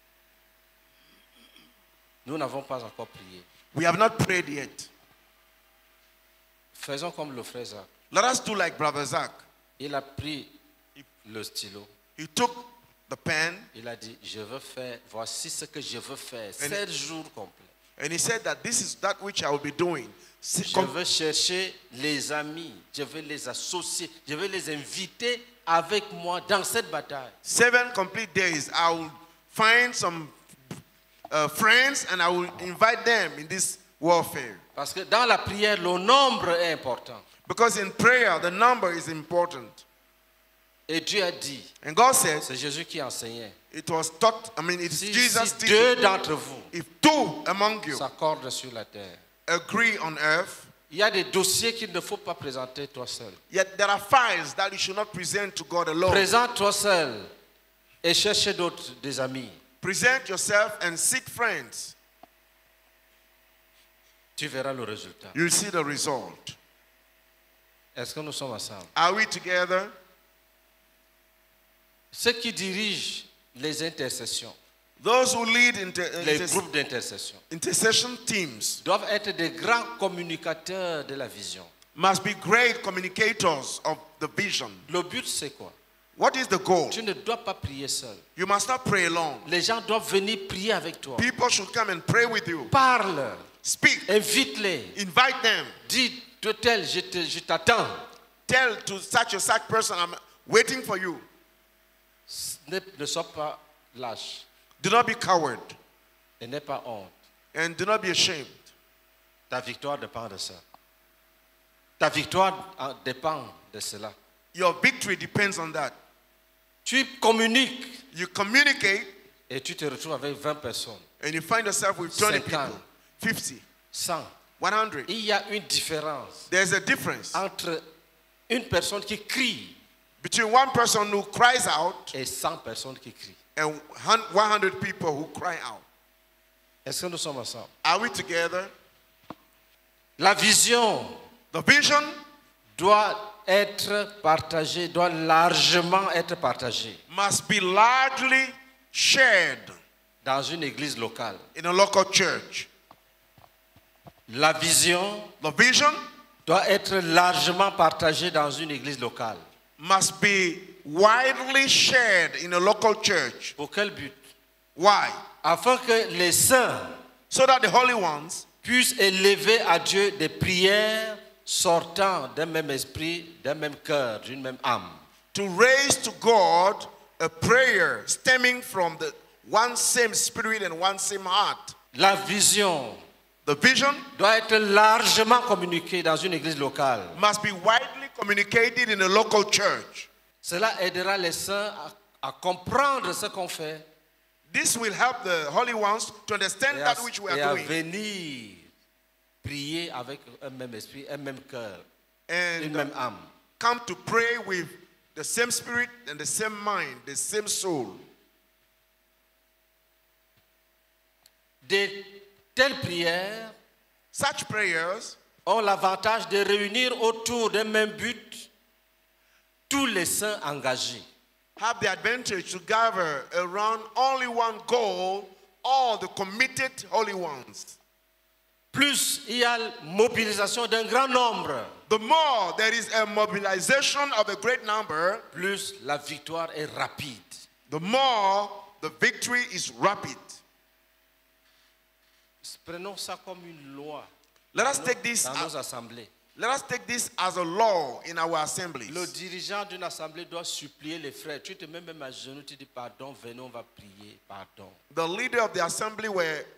Nous n'avons pas encore prié. We have not prayed yet. Faisons comme le frère Zach. Let us do like Brother Zach. Il a pris le stylo. He took the pen Il a dit, je veux faire, voici ce que je veux faire. 7 jours complets. and he said that this is that which I will be doing. Je veux chercher les amis, je veux les associer, je veux les inviter avec moi dans cette bataille. 7 complete days. I will find some friends and I will invite them in this warfare. Parce que dans la prière, le nombre est important. Because in prayer, the number is important. Et Dieu a dit, And God says, c'est Jésus qui enseignait, it was taught, it's si Jesus deux teaching. d'entre vous If 2 among you s'accordent sur la terre, agree on earth, il y a des dossiers qu'il ne faut pas présenter toi seul. yet there are files that you should not present to God alone. Présente toi seul et cherche des amis. Present yourself and seek friends. Tu verras le résultat. You'll see the result. Est-ce que nous sommes ensemble? Are we together? Ceux qui dirigent les intercessions, Those who lead les groupes d'intercession, intercession teams doivent être des grands communicateurs de la vision. must be great communicators of the vision. Le but, c'est quoi? What is the goal? Tu ne dois pas prier seul. You must not pray alone. Les gens doivent venir prier avec toi. People should come and pray with you. Parle, Speak. invite-les. Invite them. Dis, de tel, je t'attends. Tell to such a such person, I'm waiting for you. Ne sois pas lâche Do not be coward et n'aie pas honte. and do not be ashamed. Ta victoire dépend de ça. Ta victoire dépend de cela. Your victory depends on that. Tu communiques You communicate et tu te retrouves avec 20 personnes, and you find yourself with 20 50. people, 50, 100. 100. Il y a une différence There's a difference entre une personne qui crie between one person who cries out et 100 personnes qui crient. and 100 people who cry out. Est-ce que nous sommes ensemble? Are we together? La vision The vision doit être partagée, doit largement être partagée must be largely shared dans une église locale. in a local church. La vision The vision doit être largement partagée dans une église locale. must be widely shared in a local church. Pour quel but? Why? Afin que les saints So that the holy ones puissent élever à Dieu des prières sortant d'un même esprit, d'un même cœur, d'une même âme. to raise to God a prayer stemming from the one same spirit and one same heart. La vision The vision doit être largement communiquée dans une église locale. must be widely communicated in a local church. Cela aidera les saints à comprendre ce qu'on fait This will help the holy ones to understand et that which we à are doing venir prier avec un même esprit, un même cœur, une and même âme. come to pray with the same spirit and the same mind, the same soul. De telles prières Such prayers ont l'avantage de réunir autour d'un même but tous les saints engagés. have the advantage to gather around only one goal, all the committed holy ones. Plus il y a mobilisation d'un grand nombre, The more there is a mobilization of a great number, plus la victoire est rapide. the more the victory is rapid. Prenons ça comme une loi Let us take this dans nos as, assemblées. let us take this as a law in our assemblies. Le dirigeant d'une assemblée doit supplier les frères. Tu te mets même à genoux, tu dis pardon, venez, on va prier, pardon. The leader of the assembly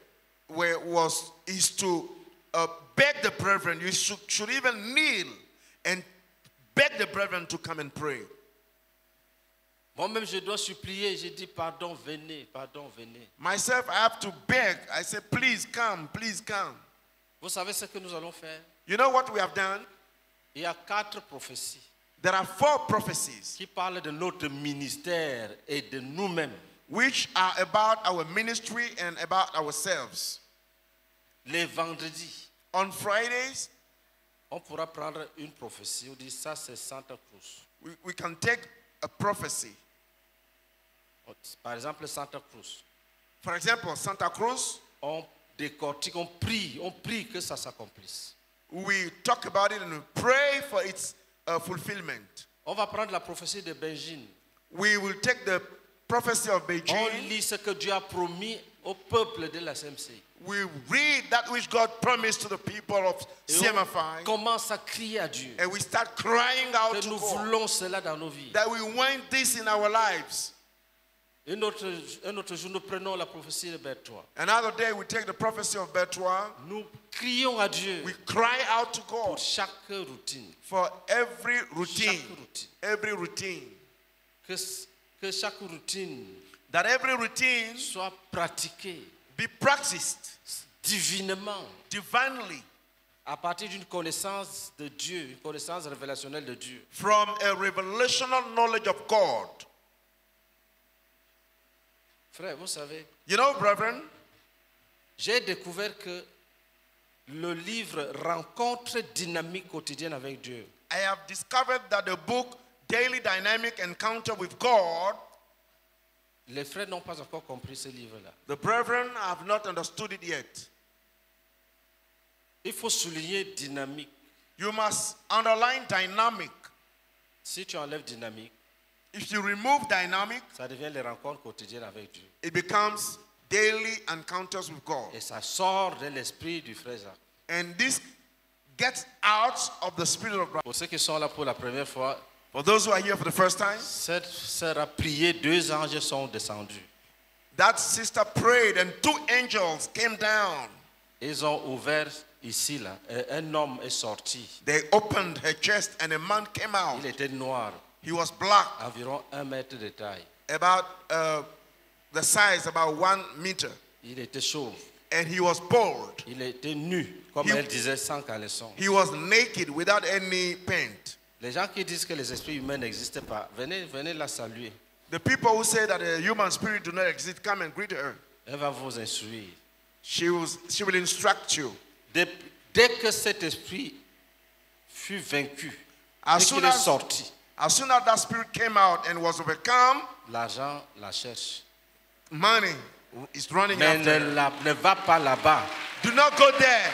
is to beg the brethren. You should even kneel and beg the brethren to come and pray. Moi-même, je dois supplier, je dis pardon, venez, pardon, venez. Myself, I have to beg. I say, please come, please come. Vous savez ce que nous allons faire? You know what we have done? Il y a 4 prophéties There are 4 prophecies qui parlent de notre ministère et de nous-mêmes. which are about our ministry and about ourselves. Les vendredis, On Fridays, on pourra prendre une prophétie. On dit ça, c'est Santa Cruz. we can take a prophecy. Par exemple, Santa Cruz. For example, Santa Cruz, On décortique, on prie que ça s'accomplisse. we talk about it and we pray for its fulfillment. On va prendre la prophétie de Benjin. We will take the prophecy of On Beijing. lit ce que Dieu a promis au peuple de la CMC. We read that which God promised to the people of Et on CMFI. commence à crier à Dieu And we start crying out que to nous God voulons cela dans nos vies. that we want this in our lives. Un autre jour, nous prenons la prophétie de Bertois. Another day, we take the prophecy of Bertois. Nous crions à Dieu We cry out to pour God chaque routine. for every routine. Chaque routine. Every routine. Que chaque routine That every routine soit pratiquée be practiced divinement divinely à partir d'une connaissance de Dieu, une connaissance révélationnelle de Dieu. from a revelational knowledge of God. Frère, vous savez, You know, brethren, j'ai découvert que le livre Rencontre dynamique quotidienne avec Dieu I have discovered that the book Daily Dynamic Encounter with God, les frères n'ont pas encore compris ce livre-là. the brethren have not understood it yet. Il faut souligner dynamique. You must underline dynamic. Si tu enlèves dynamique, If you remove dynamic, ça devient les rencontres quotidiennes avec Dieu. it becomes daily encounters with God. Et ça sort de l'esprit du frère Jacques. And this gets out of the spirit of God. Pour ceux qui sont là pour la première fois, For those who are here for the first time, cette sœur a prié, 2 anges sont descendus. that sister prayed and 2 angels came down. Ils ont ouvert ici, là, et un homme est sorti. They opened her chest and a man came out. Il était noir, He was black, environ 1 mètre de taille. about the size, about 1 meter. Il était chauve. And he was bald. Il était nu, comme He- elle disait, sans caleçon. He was naked without any paint. Les gens qui disent que les esprits humains n'existent pas, venez la saluer. The people who say that a human spirit do not exist, come and greet her. Elle va vous instruire. she will instruct you. Dès que cet esprit fut vaincu, As dès soon qu'il est as- sorti, As soon as that spirit came out and was overcome, l'argent la cherche. money is running Mais after her. ne va pas là-bas. Do not go there.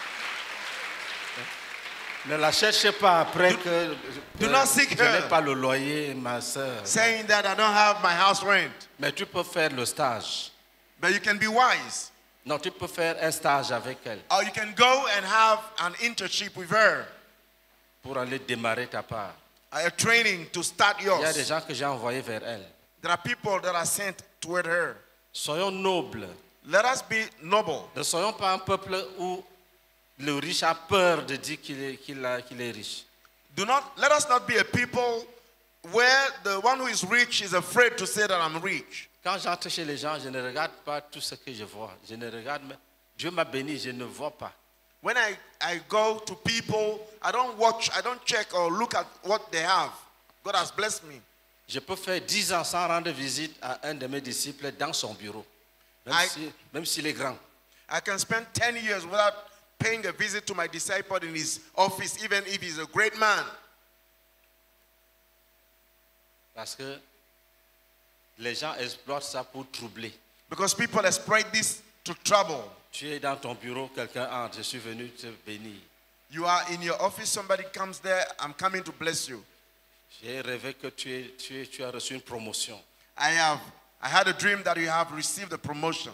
Ne la cherchez pas après que do not seek je n'ai her. pas le loyer, ma soeur. Saying that I don't have my house rent. Mais tu peux faire le stage. But you can be wise. Non, tu peux faire un stage avec elle Or you can go and have an internship with her. pour aller démarrer ta part. A training to start Il y a des yours. gens que j'ai envoyés vers elle. There are people that are sent toward her. Soyons nobles. Let us be noble. Ne soyons pas un peuple où le riche a peur de dire qu'il est riche. Let us not be a people where the one who is rich is afraid to say that I'm rich. Quand j'entre chez les gens, je ne regarde pas tout ce que je vois. Je ne regarde, Dieu m'a béni, je ne vois pas. When I go to people, I don't watch, I don't check or look at what they have. God has blessed me. Je peux faire 10 ans sans rendre visite à un de mes disciples dans son bureau, même s'il est grand. I can spend 10 years without paying a visit to my disciple in his office, even if he's a great man. Parce que les gens exploitent ça pour troubler. Because people exploit this to trouble. Tu es dans ton bureau, quelqu'un entre, je suis venu te bénir. You are in your office, somebody comes there, I'm coming to bless you. J'ai rêvé que tu as reçu une promotion. I had a dream that you have received a promotion.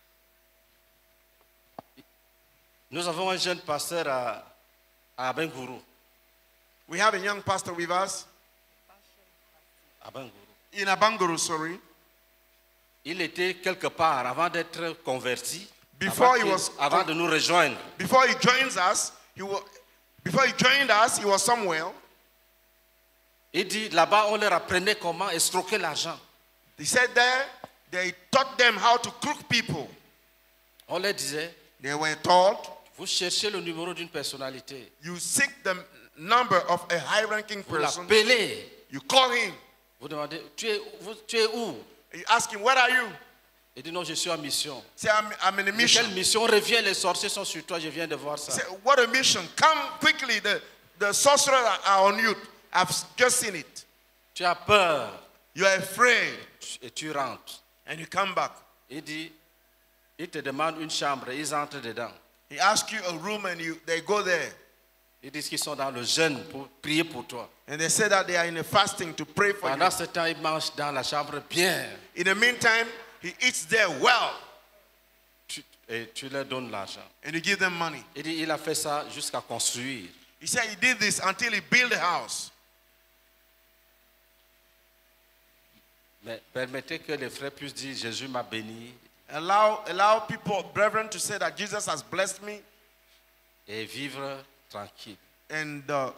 Nous avons un jeune pasteur à Abengourou. We have a young pastor with us Abengourou. in Abanguru, sorry. Il était quelque part avant d'être converti, Before avant de nous rejoindre. Before he joins us, before he joined us, he was somewhere. Il dit, là-bas, on leur apprenait comment escroquer l'argent. He said there, they taught them how to crook people. On leur disait, They were taught, vous cherchez le numéro d'une personnalité. you seek the number of a high-ranking Vous person. l'appelez. You call him. Vous demandez, tu es où? You ask him, where are you? Il dit, non, je suis en mission. Say, I'm in a Mais mission. quelle mission? Reviens, les sorciers sont sur toi, je viens de voir ça. Say, what a mission. Come quickly. The sorcerers are on you. I've just seen it. Tu as peur You are afraid. et tu rentres. And you come back. Il dit, il te demande une chambre, ils entrent dedans. He asks you a room and they go there. Ils disent qu'ils sont dans le jeûne pour prier pour toi. And they say that they are in a fasting to pray for Pendant you. ce temps, ils mangent dans la chambre bien. In the meantime, he eats there well. Et tu leur donnes l'argent. And you give them money. Il dit, il a fait ça jusqu'à construire. He said he did this until he built a house. Mais permettez que les frères puissent dire, Jésus m'a béni Allow people, brethren, to say that Jesus has blessed me et vivre tranquille. and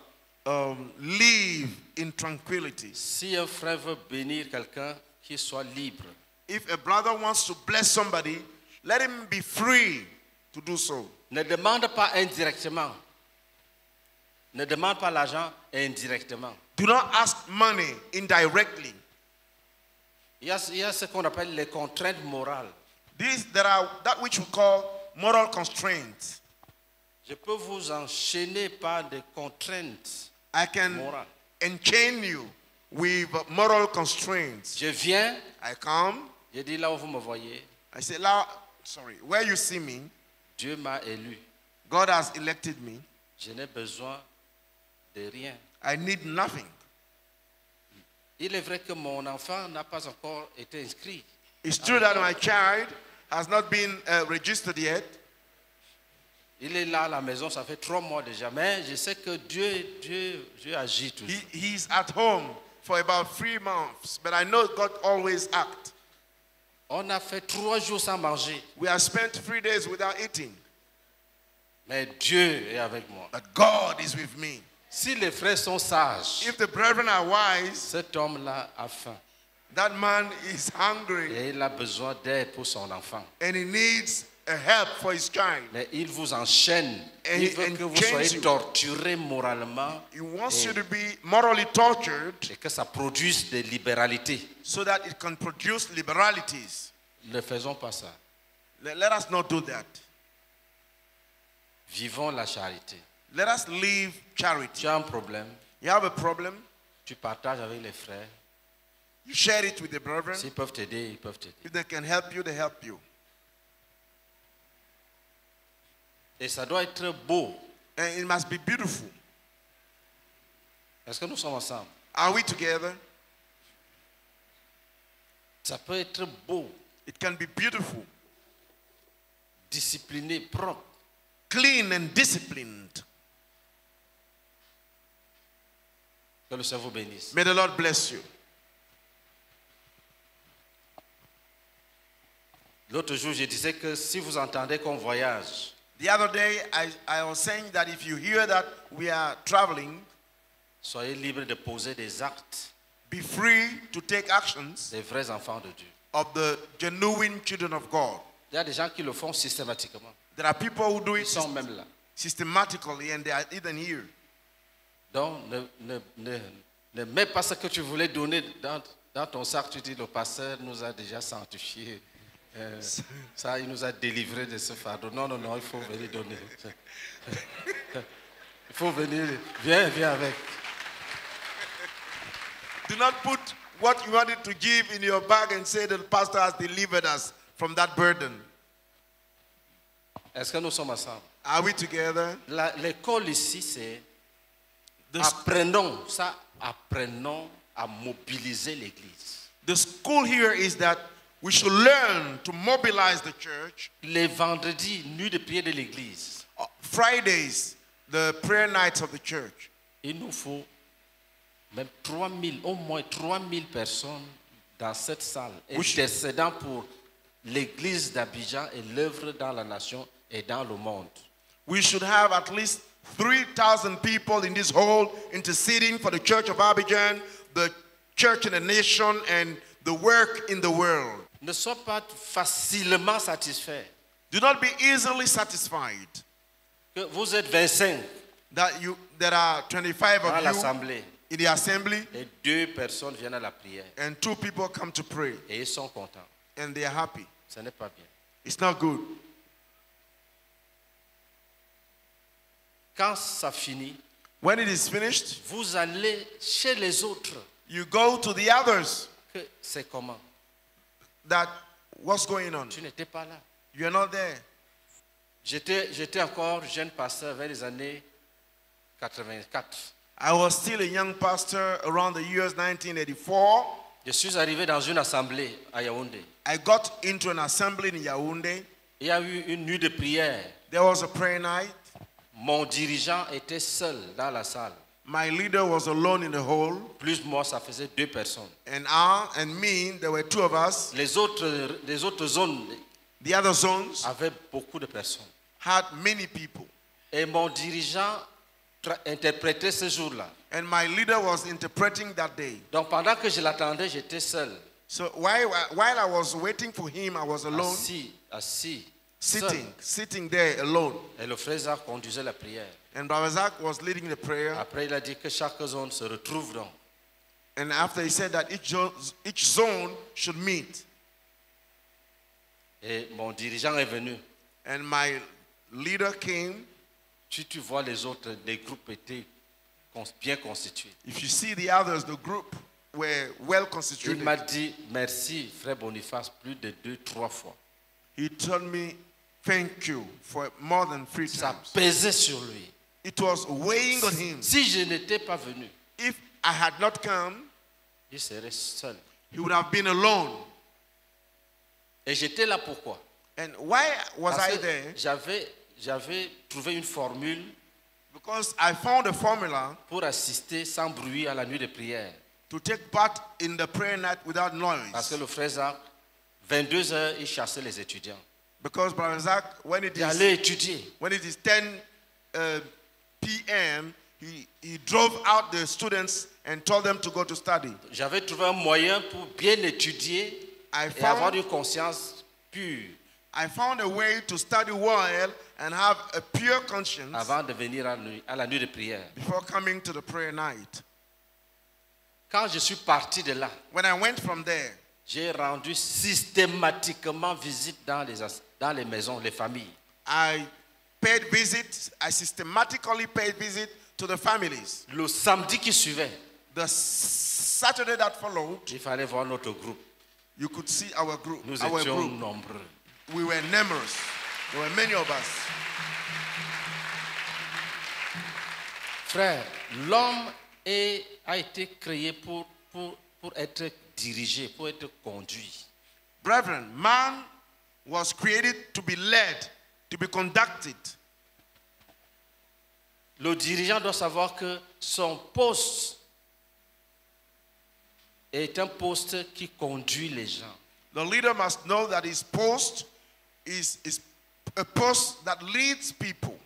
live in tranquility. Si un frère veut bénir quelqu'un, qu'il soit libre. If a brother wants to bless somebody, let him be free to do so. Ne demande pas indirectement. Ne demande pas l'argent indirectement. Do not ask money indirectly. Il y a ce qu'on appelle les contraintes morales. There are that which we call moral constraints. Je peux vous enchaîner par des contraintes I can morales. enchain you with moral constraints. Je viens, I come, je dis là où vous me voyez, I say, where you see me, Dieu m'a élu. God has elected me. Je n'ai besoin de rien. I need nothing. Il est vrai que mon enfant n'a pas encore été inscrit. It's true that my child has not been registered yet. Il est là à la maison, ça fait 3 mois déjà. Mais je sais que Dieu agit toujours. He's at home for about 3 months, but I know God always acts. On a fait 3 jours sans manger. We have spent 3 days without eating, Mais Dieu est avec moi. but God is with me. Si les frères sont sages, If the brethren are wise, cet homme-là a faim. that man is hungry Et il a besoin d'aide pour son enfant. and he needs a help for his child. Mais il vous enchaîne. And Il he veut que vous enchains soyez you. torturés moralement He wants you to be morally tortured et que ça produise des libéralités. so that it can produce liberalities. Ne faisons pas ça. Let us not do that. Vivons la charité. Let us live Tu charity. as un problème, You have a problem, tu partages avec les frères. you share it with the brethren. S'ils peuvent t'aider, ils peuvent t'aider. If they can help you, they help you. Et ça doit être beau. And it must be beautiful. Est-ce que nous sommes ensemble? Are we together? Ça peut être beau, It can be beautiful, discipliné, propre. clean and disciplined. Que le Seigneur vous bénisse. May the Lord bless you. L'autre jour, je disais que si vous entendez qu'on voyage, The other day, I was saying that if you hear that we are traveling, soyez libres de poser des actes be free to take actions des vrais enfants de Dieu. of the genuine children of God. Il y a des gens qui le font systématiquement. There are people who do Ils it sont même là. systematically and they are even here. Donc, ne mets pas ce que tu voulais donner dans ton sac. Tu dis, le pasteur nous a déjà sanctifiés. Ça, il nous a délivrés de ce fardeau. Non, non, non, il faut venir donner. Il faut venir. Viens avec. Do not put what you wanted to give in your bag and say that the pastor has delivered us from that burden. Est-ce que nous sommes ensemble? Are we together? L'école ici, c'est The, apprenons à mobiliser l'Église. the school here is that we should learn to mobilize the church. Les vendredis, nuit de prière de l'Église, Fridays, the prayer nights of the church. il nous faut même 3000, au moins 3000 personnes dans cette salle, intercédant pour l'Église d'Abidjan et l'œuvre dans la nation et dans le monde. We should have at least 3,000 people in this hall interceding for the church of Abidjan, the church in the nation, and the work in the world. Ne sois pas facilement satisfait. Do not be easily satisfied Que vous êtes 25 there are 25 dans of you l'assemblée in the assembly et 2 personnes viennent à la prière and 2 people come to pray et ils sont contents. and they are happy. Ce n'est pas bien. It's not good. Quand ça finit, When it is finished, vous allez chez les autres. you go to the others. Que c'est comment? That what's going on? Tu n'étais pas là. You're not there. J'étais encore jeune pasteur vers les années 84. I was still a young pastor around the years 1984. Je suis arrivé dans une assemblée à Yaoundé. I got into an assembly in Yaoundé. Il y a eu une nuit de prière. There was a prayer night. Mon dirigeant était seul dans la salle. My leader was alone in the hall. Plus moi, ça faisait 2 personnes. And I and me, there were 2 of us. Les autres zones The other zones avaient beaucoup de personnes. had many people. Et mon dirigeant interprétait ce jour-là. And my leader was interpreting that day. Donc pendant que je l'attendais, j'étais seul. So while I was waiting for him, I was alone, Assis, sitting there alone. Et le frère Zach conduisait la prière. And Brother Zach was leading the prayer. Après, il a dit que chaque zone se retrouve donc. And after he said that each zone should meet. Et mon dirigeant est venu. And my leader came. Si tu vois les autres, les groupes étaient bien constitués. If you see the others, the group were well Il constituted. m'a dit merci, frère Boniface, plus de 2-3 fois. He told me, thank you for more than 3 Ça times. pesait sur lui. It was weighing on him. Si je n'étais pas venu, If I had not come, il serait seul. he would have been alone. Et j'étais là pourquoi? And why was Parce I que there? j'avais trouvé une formule Because I found a formula pour assister sans bruit à la nuit de prière. to take part in the prayer night without Parce que noise. le frère Zach, 22h, il chassait les étudiants. Because Brother Zach, when Il allait étudier. is 10 p.m., he drove out the students and told them to go to study. J'avais trouvé un moyen pour bien étudier I et avoir found, une conscience pure I found a way to study well and have a pure conscience avant de venir à la nuit de prière. before coming to the prayer night. Quand je suis parti de là, When I went from there, j'ai rendu systématiquement visite dans les maisons, les familles. I paid visit, I systematically paid visit to the families. Le samedi qui suivait, The Saturday that followed, il fallait voir notre groupe. you could see our group. Nous Our étions group. nombreux. We were numerous. There were many of us. Frère, l'homme a été créé pour être dirigé, pour être conduit. Brethren, man was created to be led, to be conducted. Le dirigeant doit savoir que son poste est un poste qui conduit les gens. The leader must know that his post is a post that leads people.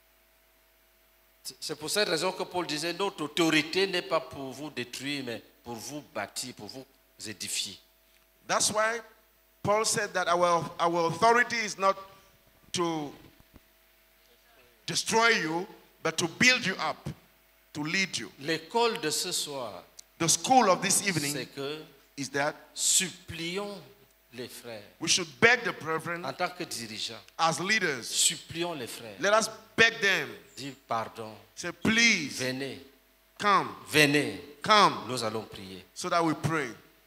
C'est pour cette raison que Paul disait, notre autorité n'est pas pour vous détruire, mais pour vous bâtir, pour vous édifier. That's why Paul said that our authority is not to destroy you, but to build you up, to lead you. L'école de ce soir, The school of this c'est evening que is that supplions les frères. we should beg the brethren En tant que dirigeants, as leaders. supplions les frères. Let us beg them. Dis pardon, Say, please, venez, come, venez, come, nous allons prier. so that we pray.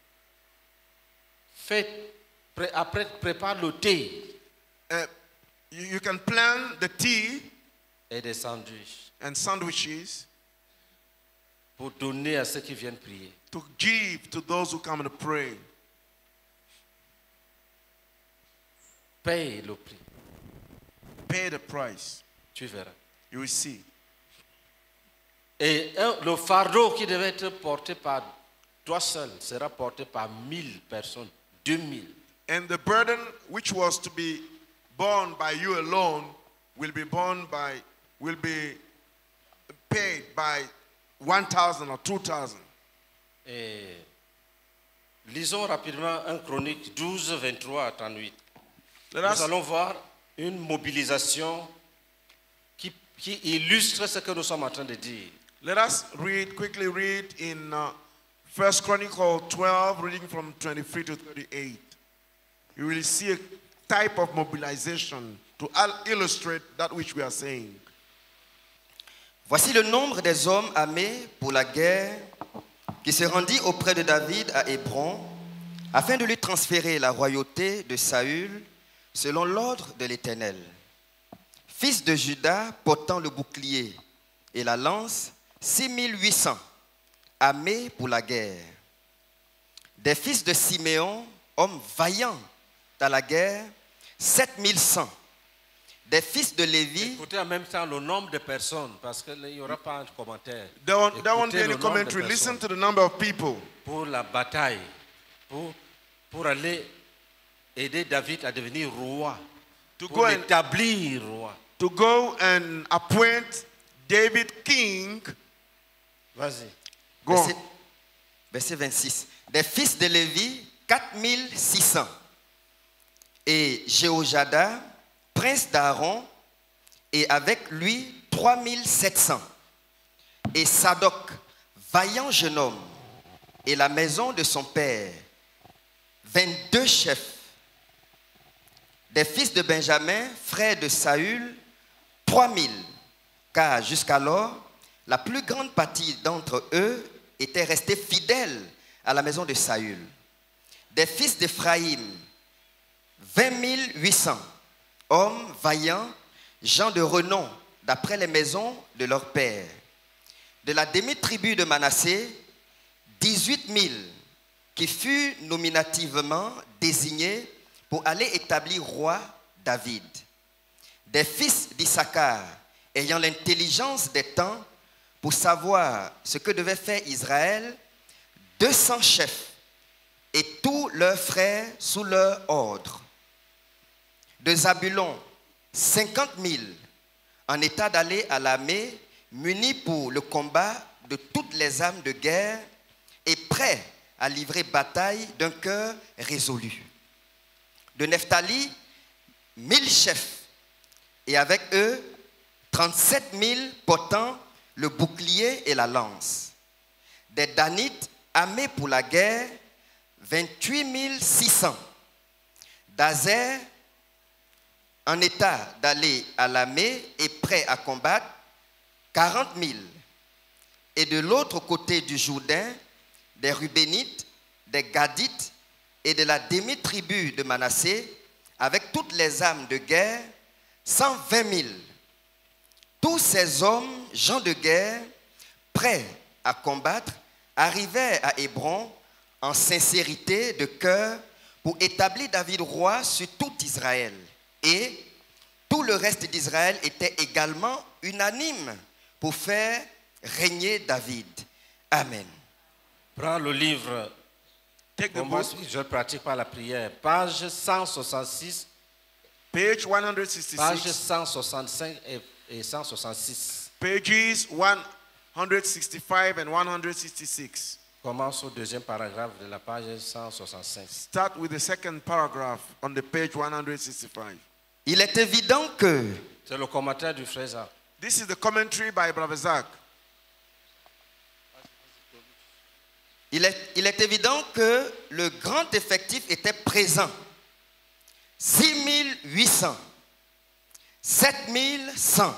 Après, prépare le thé You can plan the tea et des sandwichs and sandwiches pour donner à ceux qui viennent prier. to give to those who come to pray. Paye le prix, Pay the price. tu verras. You will see. Et le fardeau qui devait être porté par toi seul sera porté par 1000 personnes, 2000. And the burden which was to be borne by you alone will be paid by 1,000 or 2,000. Et lisons rapidement 1 Chronique 12, 23 à 38. Let Nous us, allons voir une mobilisation qui illustre ce que nous sommes en train de dire. let us quickly read in 1 Chronicle 12, reading from 23 to 38. You will see a type of mobilization to illustrate that which we are saying. Voici le nombre des hommes armés pour la guerre qui se rendit auprès de David à Hébron afin de lui transférer la royauté de Saül selon l'ordre de l'Éternel. Fils de Juda portant le bouclier et la lance, 6800 armés pour la guerre. Des fils de Siméon, hommes vaillants dans la guerre, 7100. Des fils de Lévi. Écoutez en même temps le nombre de personnes, parce qu'il n'y aura pas un commentaire. There won't be Écoutez le any nombre de commentary. Listen personnes to the number of people pour la bataille, pour aller aider David à devenir roi, to pour go and l'établir roi. to go and appoint David king. Vas-y. Go on. Verset 26. Des fils de Lévi, 4600. Et Jéhojada, prince d'Aaron, et avec lui 3700. Et Sadoc, vaillant jeune homme, et la maison de son père, 22 chefs. Des fils de Benjamin, frère de Saül, 3000. Car jusqu'alors, la plus grande partie d'entre eux étaient restés fidèles à la maison de Saül. Des fils d'Éphraïm, 20 800 hommes vaillants, gens de renom, d'après les maisons de leur père. De la demi-tribu de Manassé, 18 000 qui furent nominativement désignés pour aller établir roi David. Des fils d'Issachar, ayant l'intelligence des temps pour savoir ce que devait faire Israël, 200 chefs et tous leurs frères sous leur ordre. De Zabulon, 50 000 en état d'aller à l'armée, munis pour le combat de toutes les armes de guerre et prêts à livrer bataille d'un cœur résolu. De Nephtali, 1000 chefs et avec eux 37 000 portant le bouclier et la lance. Des Danites armés pour la guerre, 28 600. D'Azer, en état d'aller à l'armée et prêt à combattre, 40 000. Et de l'autre côté du Jourdain, des Rubénites, des Gadites et de la demi-tribu de Manassé, avec toutes les armes de guerre, 120 000. Tous ces hommes, gens de guerre, prêts à combattre, arrivèrent à Hébron en sincérité de cœur pour établir David roi sur tout Israël. Et tout le reste d'Israël était également unanime pour faire régner David. Amen. Prends le livre Take the Combat book, spirituel pratique par la prière, page 166, page page 166, 165 et 166. pages 165 and 166. Commence au deuxième paragraphe de la page 165. Start with the second paragraph on the page 165. Il est évident que C'est le commentaire du frère Zach. This is the commentary by Brother Zach. il est évident que le grand effectif était présent. 6 800, 7 100,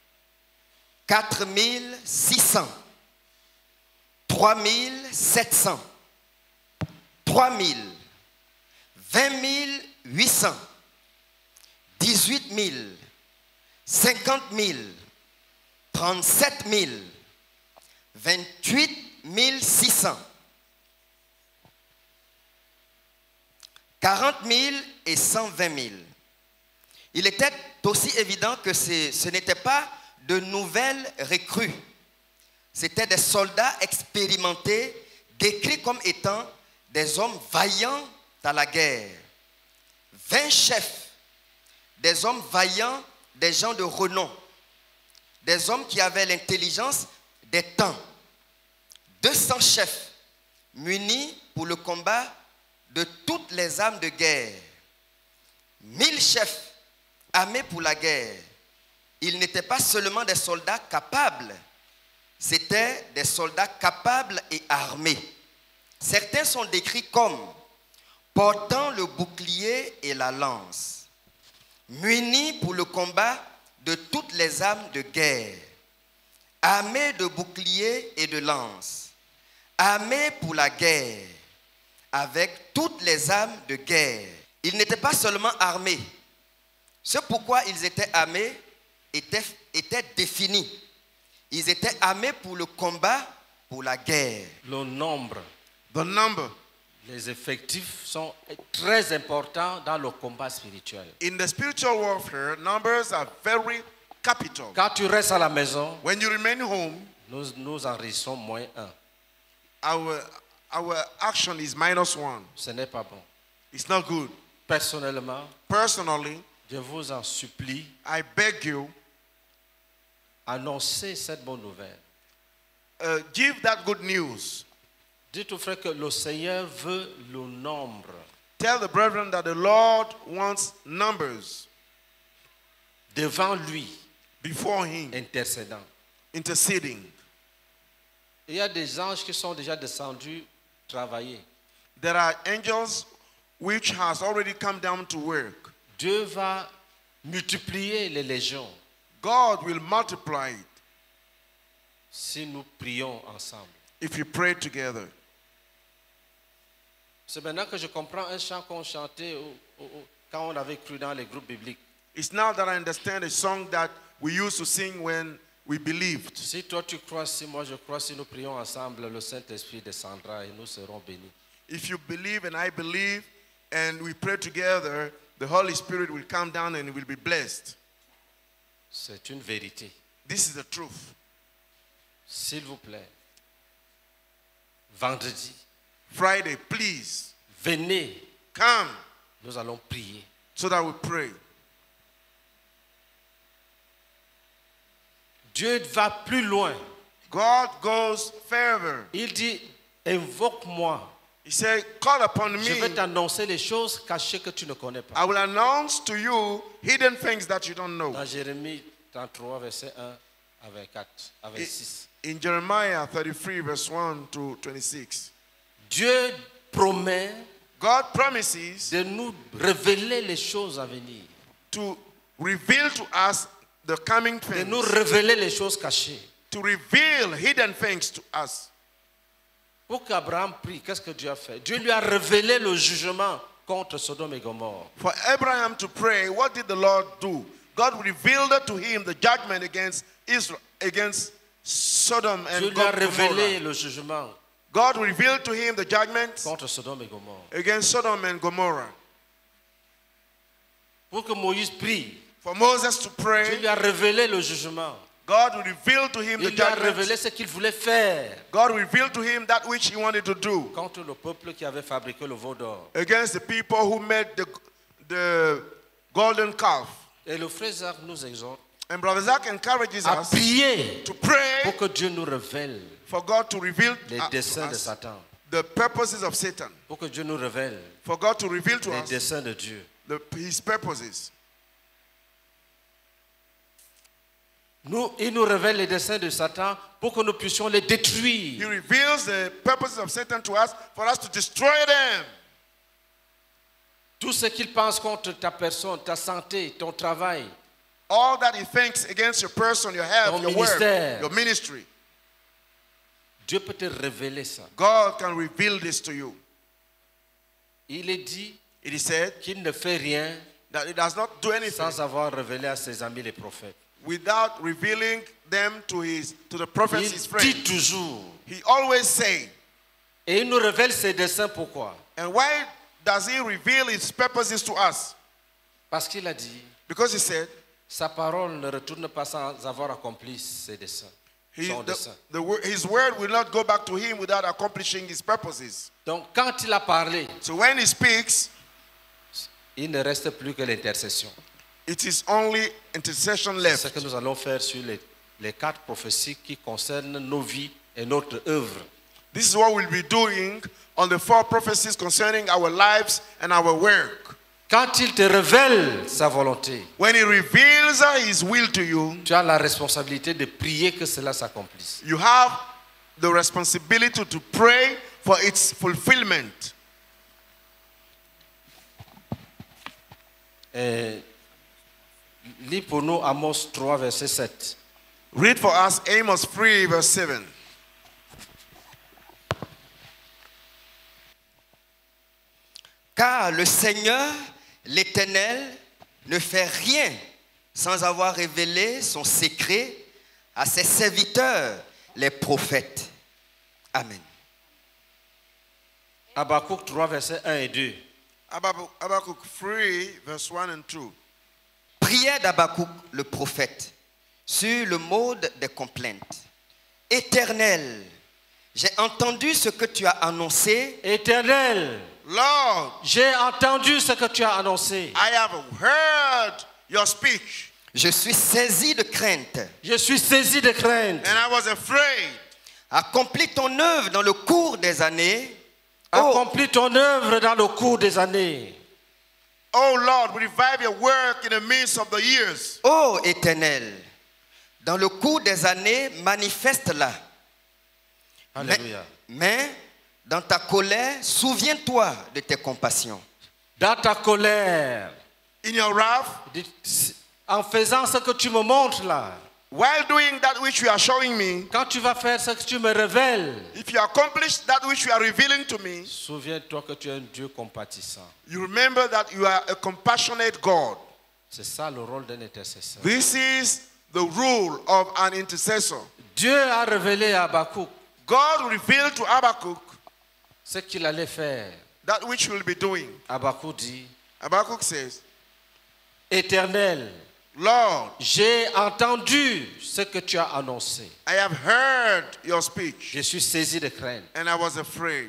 4 600, 3 700, 3 000, 20 800, 18 000, 50 000, 37 000, 28 600, 40 000 et 120 000. Il était aussi évident que ce n'était pas de nouvelles recrues. C'étaient des soldats expérimentés, décrits comme étant des hommes vaillants à la guerre. 20 chefs, des hommes vaillants, des gens de renom, des hommes qui avaient l'intelligence des temps. 200 chefs, munis pour le combat de toutes les armes de guerre. 1000 chefs, armés pour la guerre. Ils n'étaient pas seulement des soldats capables, c'étaient des soldats capables et armés. Certains sont décrits comme portant le bouclier et la lance, munis pour le combat de toutes les armes de guerre, armés de boucliers et de lances, armés pour la guerre, avec toutes les armes de guerre. Ils n'étaient pas seulement armés. Ce pourquoi ils étaient armés était défini. Ils étaient armés pour le combat, pour la guerre. Le nombre, The number. les effectifs sont très importants dans le combat spirituel. In the spiritual warfare, numbers are very capital. Quand tu restes à la maison, When you remain home, nous enregistrons -1. our action is -1. Ce n'est pas bon. It's not good. Personnellement, Personally, je vous en supplie, I beg you, annoncez cette bonne nouvelle. give that good news. Dites aux frères que le Seigneur veut le nombre. Tell the brethren that the Lord wants numbers Devant lui, before him, intercédant. interceding. Il y a des anges qui sont déjà descendus travailler. There are angels which has already come down to work. Dieu va multiplier les légions God will multiply it si nous prions ensemble. if you pray together. C'est maintenant que je comprends un chant qu'on chantait quand on avait cru dans les groupes bibliques. It's now that I understand a song that we used to sing when we believed. Si toi tu crois, si moi je crois, si nous prions ensemble, le Saint-Esprit descendra et nous serons bénis. If you believe and I believe and we pray together, the Holy Spirit will come down and will be blessed. C'est une vérité. This is the truth. S'il vous plaît, vendredi, Friday, please venez, come nous allons prier. so that we pray. Dieu va plus loin. God goes further. Il dit, invoque-moi. He said, call upon Je vais me. t'annoncer les choses cachées que tu ne connais pas. I will announce to you hidden things that you don't know. Dans Jérémie 33, verset 1 à 24, à 26. In Jeremiah 33, verse 1 to 26. Dieu promet God promises de nous révéler les choses à venir, to reveal to us the coming de things, nous révéler les choses cachées. to reveal hidden things to us. Pour qu'Abraham prie, qu'est-ce que Dieu a fait? Dieu lui a révélé le jugement contre Sodome et Gomorrhe. For Abraham to pray, what did the Lord do? God revealed to him the judgment against Israel, against Sodom Dieu and lui a révélé Gomorrah. le jugement God revealed to him the judgment contre Sodome et Gomorrhe. against Sodom and Gomorrah. Pour que Moïse prie, For Moses to Dieu pray, lui a révélé le jugement. God revealed to him the Il lui a révélé judgment. ce qu'il voulait faire God revealed to him that which he wanted to do contre le peuple qui avait fabriqué le veau d'or. against the people who made the golden calf. Et le frère Zach nous exhorte And Brother Zach encourages à us prier to pray pour que Dieu nous révèle for God to reveal les to desseins de us Satan. the purposes of Satan. Pour que Dieu nous révèle For God to reveal to les us desseins de Dieu. his purposes. Il nous révèle les desseins de Satan pour que nous puissions les He détruire. reveals the purposes of Satan to us for us to destroy them. Tout ce qu'il pense contre ta personne, ta santé, ton travail, All that he thinks against your person, your health, Ton your work, ministère. your ministry. Dieu peut te révéler ça. God can reveal this to you. Il est dit It is said qu'il ne fait rien that he does not do anything sans avoir révélé à ses amis les prophètes. without revealing them to the prophets, his Il friends. dit toujours. He always say, Et il nous révèle ses desseins pourquoi? and why does he reveal his purposes to us? Parce qu'il a dit, Because he said, sa parole ne retourne pas sans avoir accompli ses desseins. Son dessein. his word will not go back to him without accomplishing his purposes. Donc quand il a parlé, So when he speaks, il ne reste plus que l'intercession. it is only intercession C'est left. ce que nous allons faire sur les 4 prophéties qui concernent nos vies et notre œuvre. This is what we'll be doing on the 4 prophecies concerning our lives and our work. Quand il te révèle sa volonté, When he reveals his will to you, tu as la responsabilité de prier que cela s'accomplisse. you have the responsibility to pray for its fulfillment. Lis pour nous Amos 3, verset 7. Read for us Amos 3, verse 7. Car le Seigneur, l'Éternel, ne fait rien sans avoir révélé son secret à ses serviteurs, les prophètes. Amen. Habakkuk 3, verset 1 et 2. Habakkuk 3, verse 1 and 2. Prière d'Habakkuk le prophète sur le mode des complaintes. Éternel, j'ai entendu ce que tu as annoncé. Éternel, Lord, j'ai entendu ce que tu as annoncé. I have heard your speech, Je suis saisi de crainte. Je suis saisi de crainte. and I was afraid. Accomplis ton œuvre dans le cours des années. Accomplis ton œuvre dans le cours des années. Oh Lord, revive your work in the midst of the years. Ô Éternel, dans le cours des années, manifeste-la. Alléluia. Mais dans ta colère, souviens-toi de tes compassions. Dans ta colère, In your wrath, en faisant ce que tu me montres là, while doing that which you are showing me, quand tu vas faire ce que tu me révèles, if you accomplish that which you are revealing to me, souviens-toi que tu es un Dieu compatissant. you remember that you are a compassionate God. C'est ça le rôle d'un intercesseur. This is the rule of an intercessor. Dieu a révélé à Habakkuk God revealed to Habakkuk ce qu'il allait faire. that which he will be doing. Habakkuk dit, Habakkuk says, Éternel, Lord, j'ai entendu ce que tu as annoncé. I have heard your speech, Je suis saisi de crainte. and I was afraid.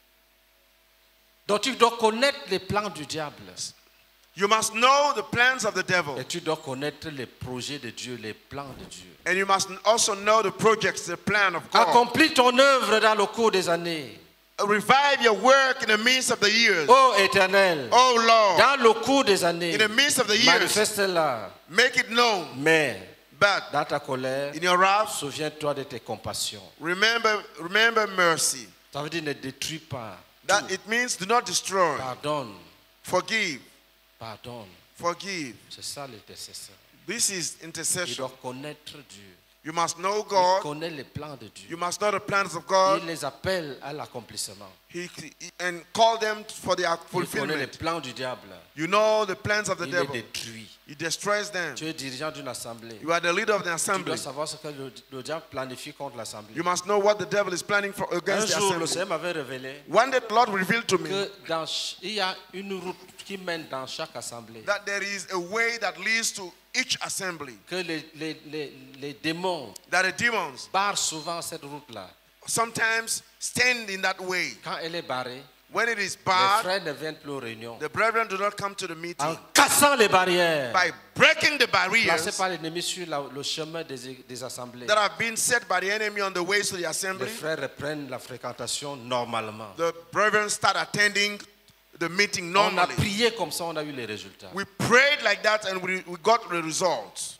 Donc tu dois connaître les plans du diable. You must know the plans of the devil, Et tu dois connaître les projets de Dieu, les plans de Dieu. and you must also know the projects, the plan of God. Accomplis ton œuvre dans le cours des années. Revive your work in the midst of the years. Ô Éternel, Oh Lord, dans le cours des années, in the midst of the years, manifeste-la. make it known. Mais But dans ta colère, in your wrath, souviens-toi de tes compassions. remember mercy. Ça veut dire ne détruis pas That it means do not destroy. Pardonne. Forgive. Pardonne. Forgive. C'est ça l'intercesseur. This is Il intercession. doit connaître Dieu. You must know Il God. connaît les plans de Dieu. You must know the plans of God. Il les appelle à l'accomplissement. And call them for their Il connaît les fulfillment. plans du diable. You know the plans of the Il les devil. détruit. He destroys them. Tu es dirigeant d'une assemblée. You are the leader of the Tu assembly. dois savoir ce que le diable planifie contre l'assemblée. You must know what the devil is planning for Un against the jour, le assembly. Seigneur m'avait révélé One day the Lord revealed to me que il y a une route qui mène dans chaque assemblée. that there is a way that leads to each assembly. Que les démons That the demons barrent souvent cette route-là. sometimes stand in that way. Quand elle est barrée, When it is les bad, frères ne viennent plus aux réunions. the brethren do not come to the meeting. En cassant les barrières By breaking the placées barriers par l'ennemi sur le chemin des assemblées, that have been set by the enemy on the ways to the les assembly, frères reprennent la fréquentation normalement. the brethren start attending the meeting On a normally. prié comme ça, on a eu les résultats. We prayed like that and we got the results.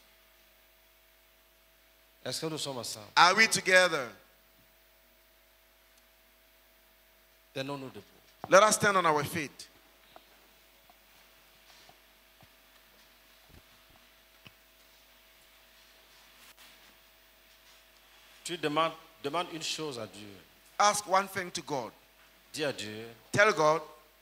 Est-ce que nous sommes ensemble? Are we together? Tenons-nous debout. Let us stand on our feet. Tu demandes une chose à Dieu. Ask one thing to God. Dis à Dieu, Tell God,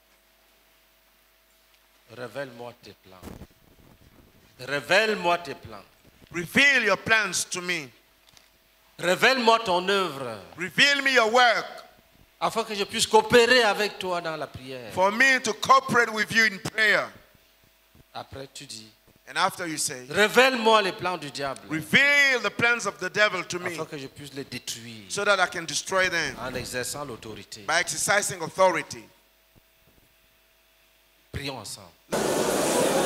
révèle-moi tes plans. Révèle-moi tes plans. reveal your plans to me. Révèle-moi ton œuvre, Reveal me your work afin que je puisse coopérer avec toi dans la prière. for me to cooperate with you in prayer. Après, tu dis, And after you say, révèle-moi les plans du diable, reveal the plans of the devil to me afin que je puisse les détruire so that I can destroy them en exerçant l'autorité. by exercising authority. Prions ensemble.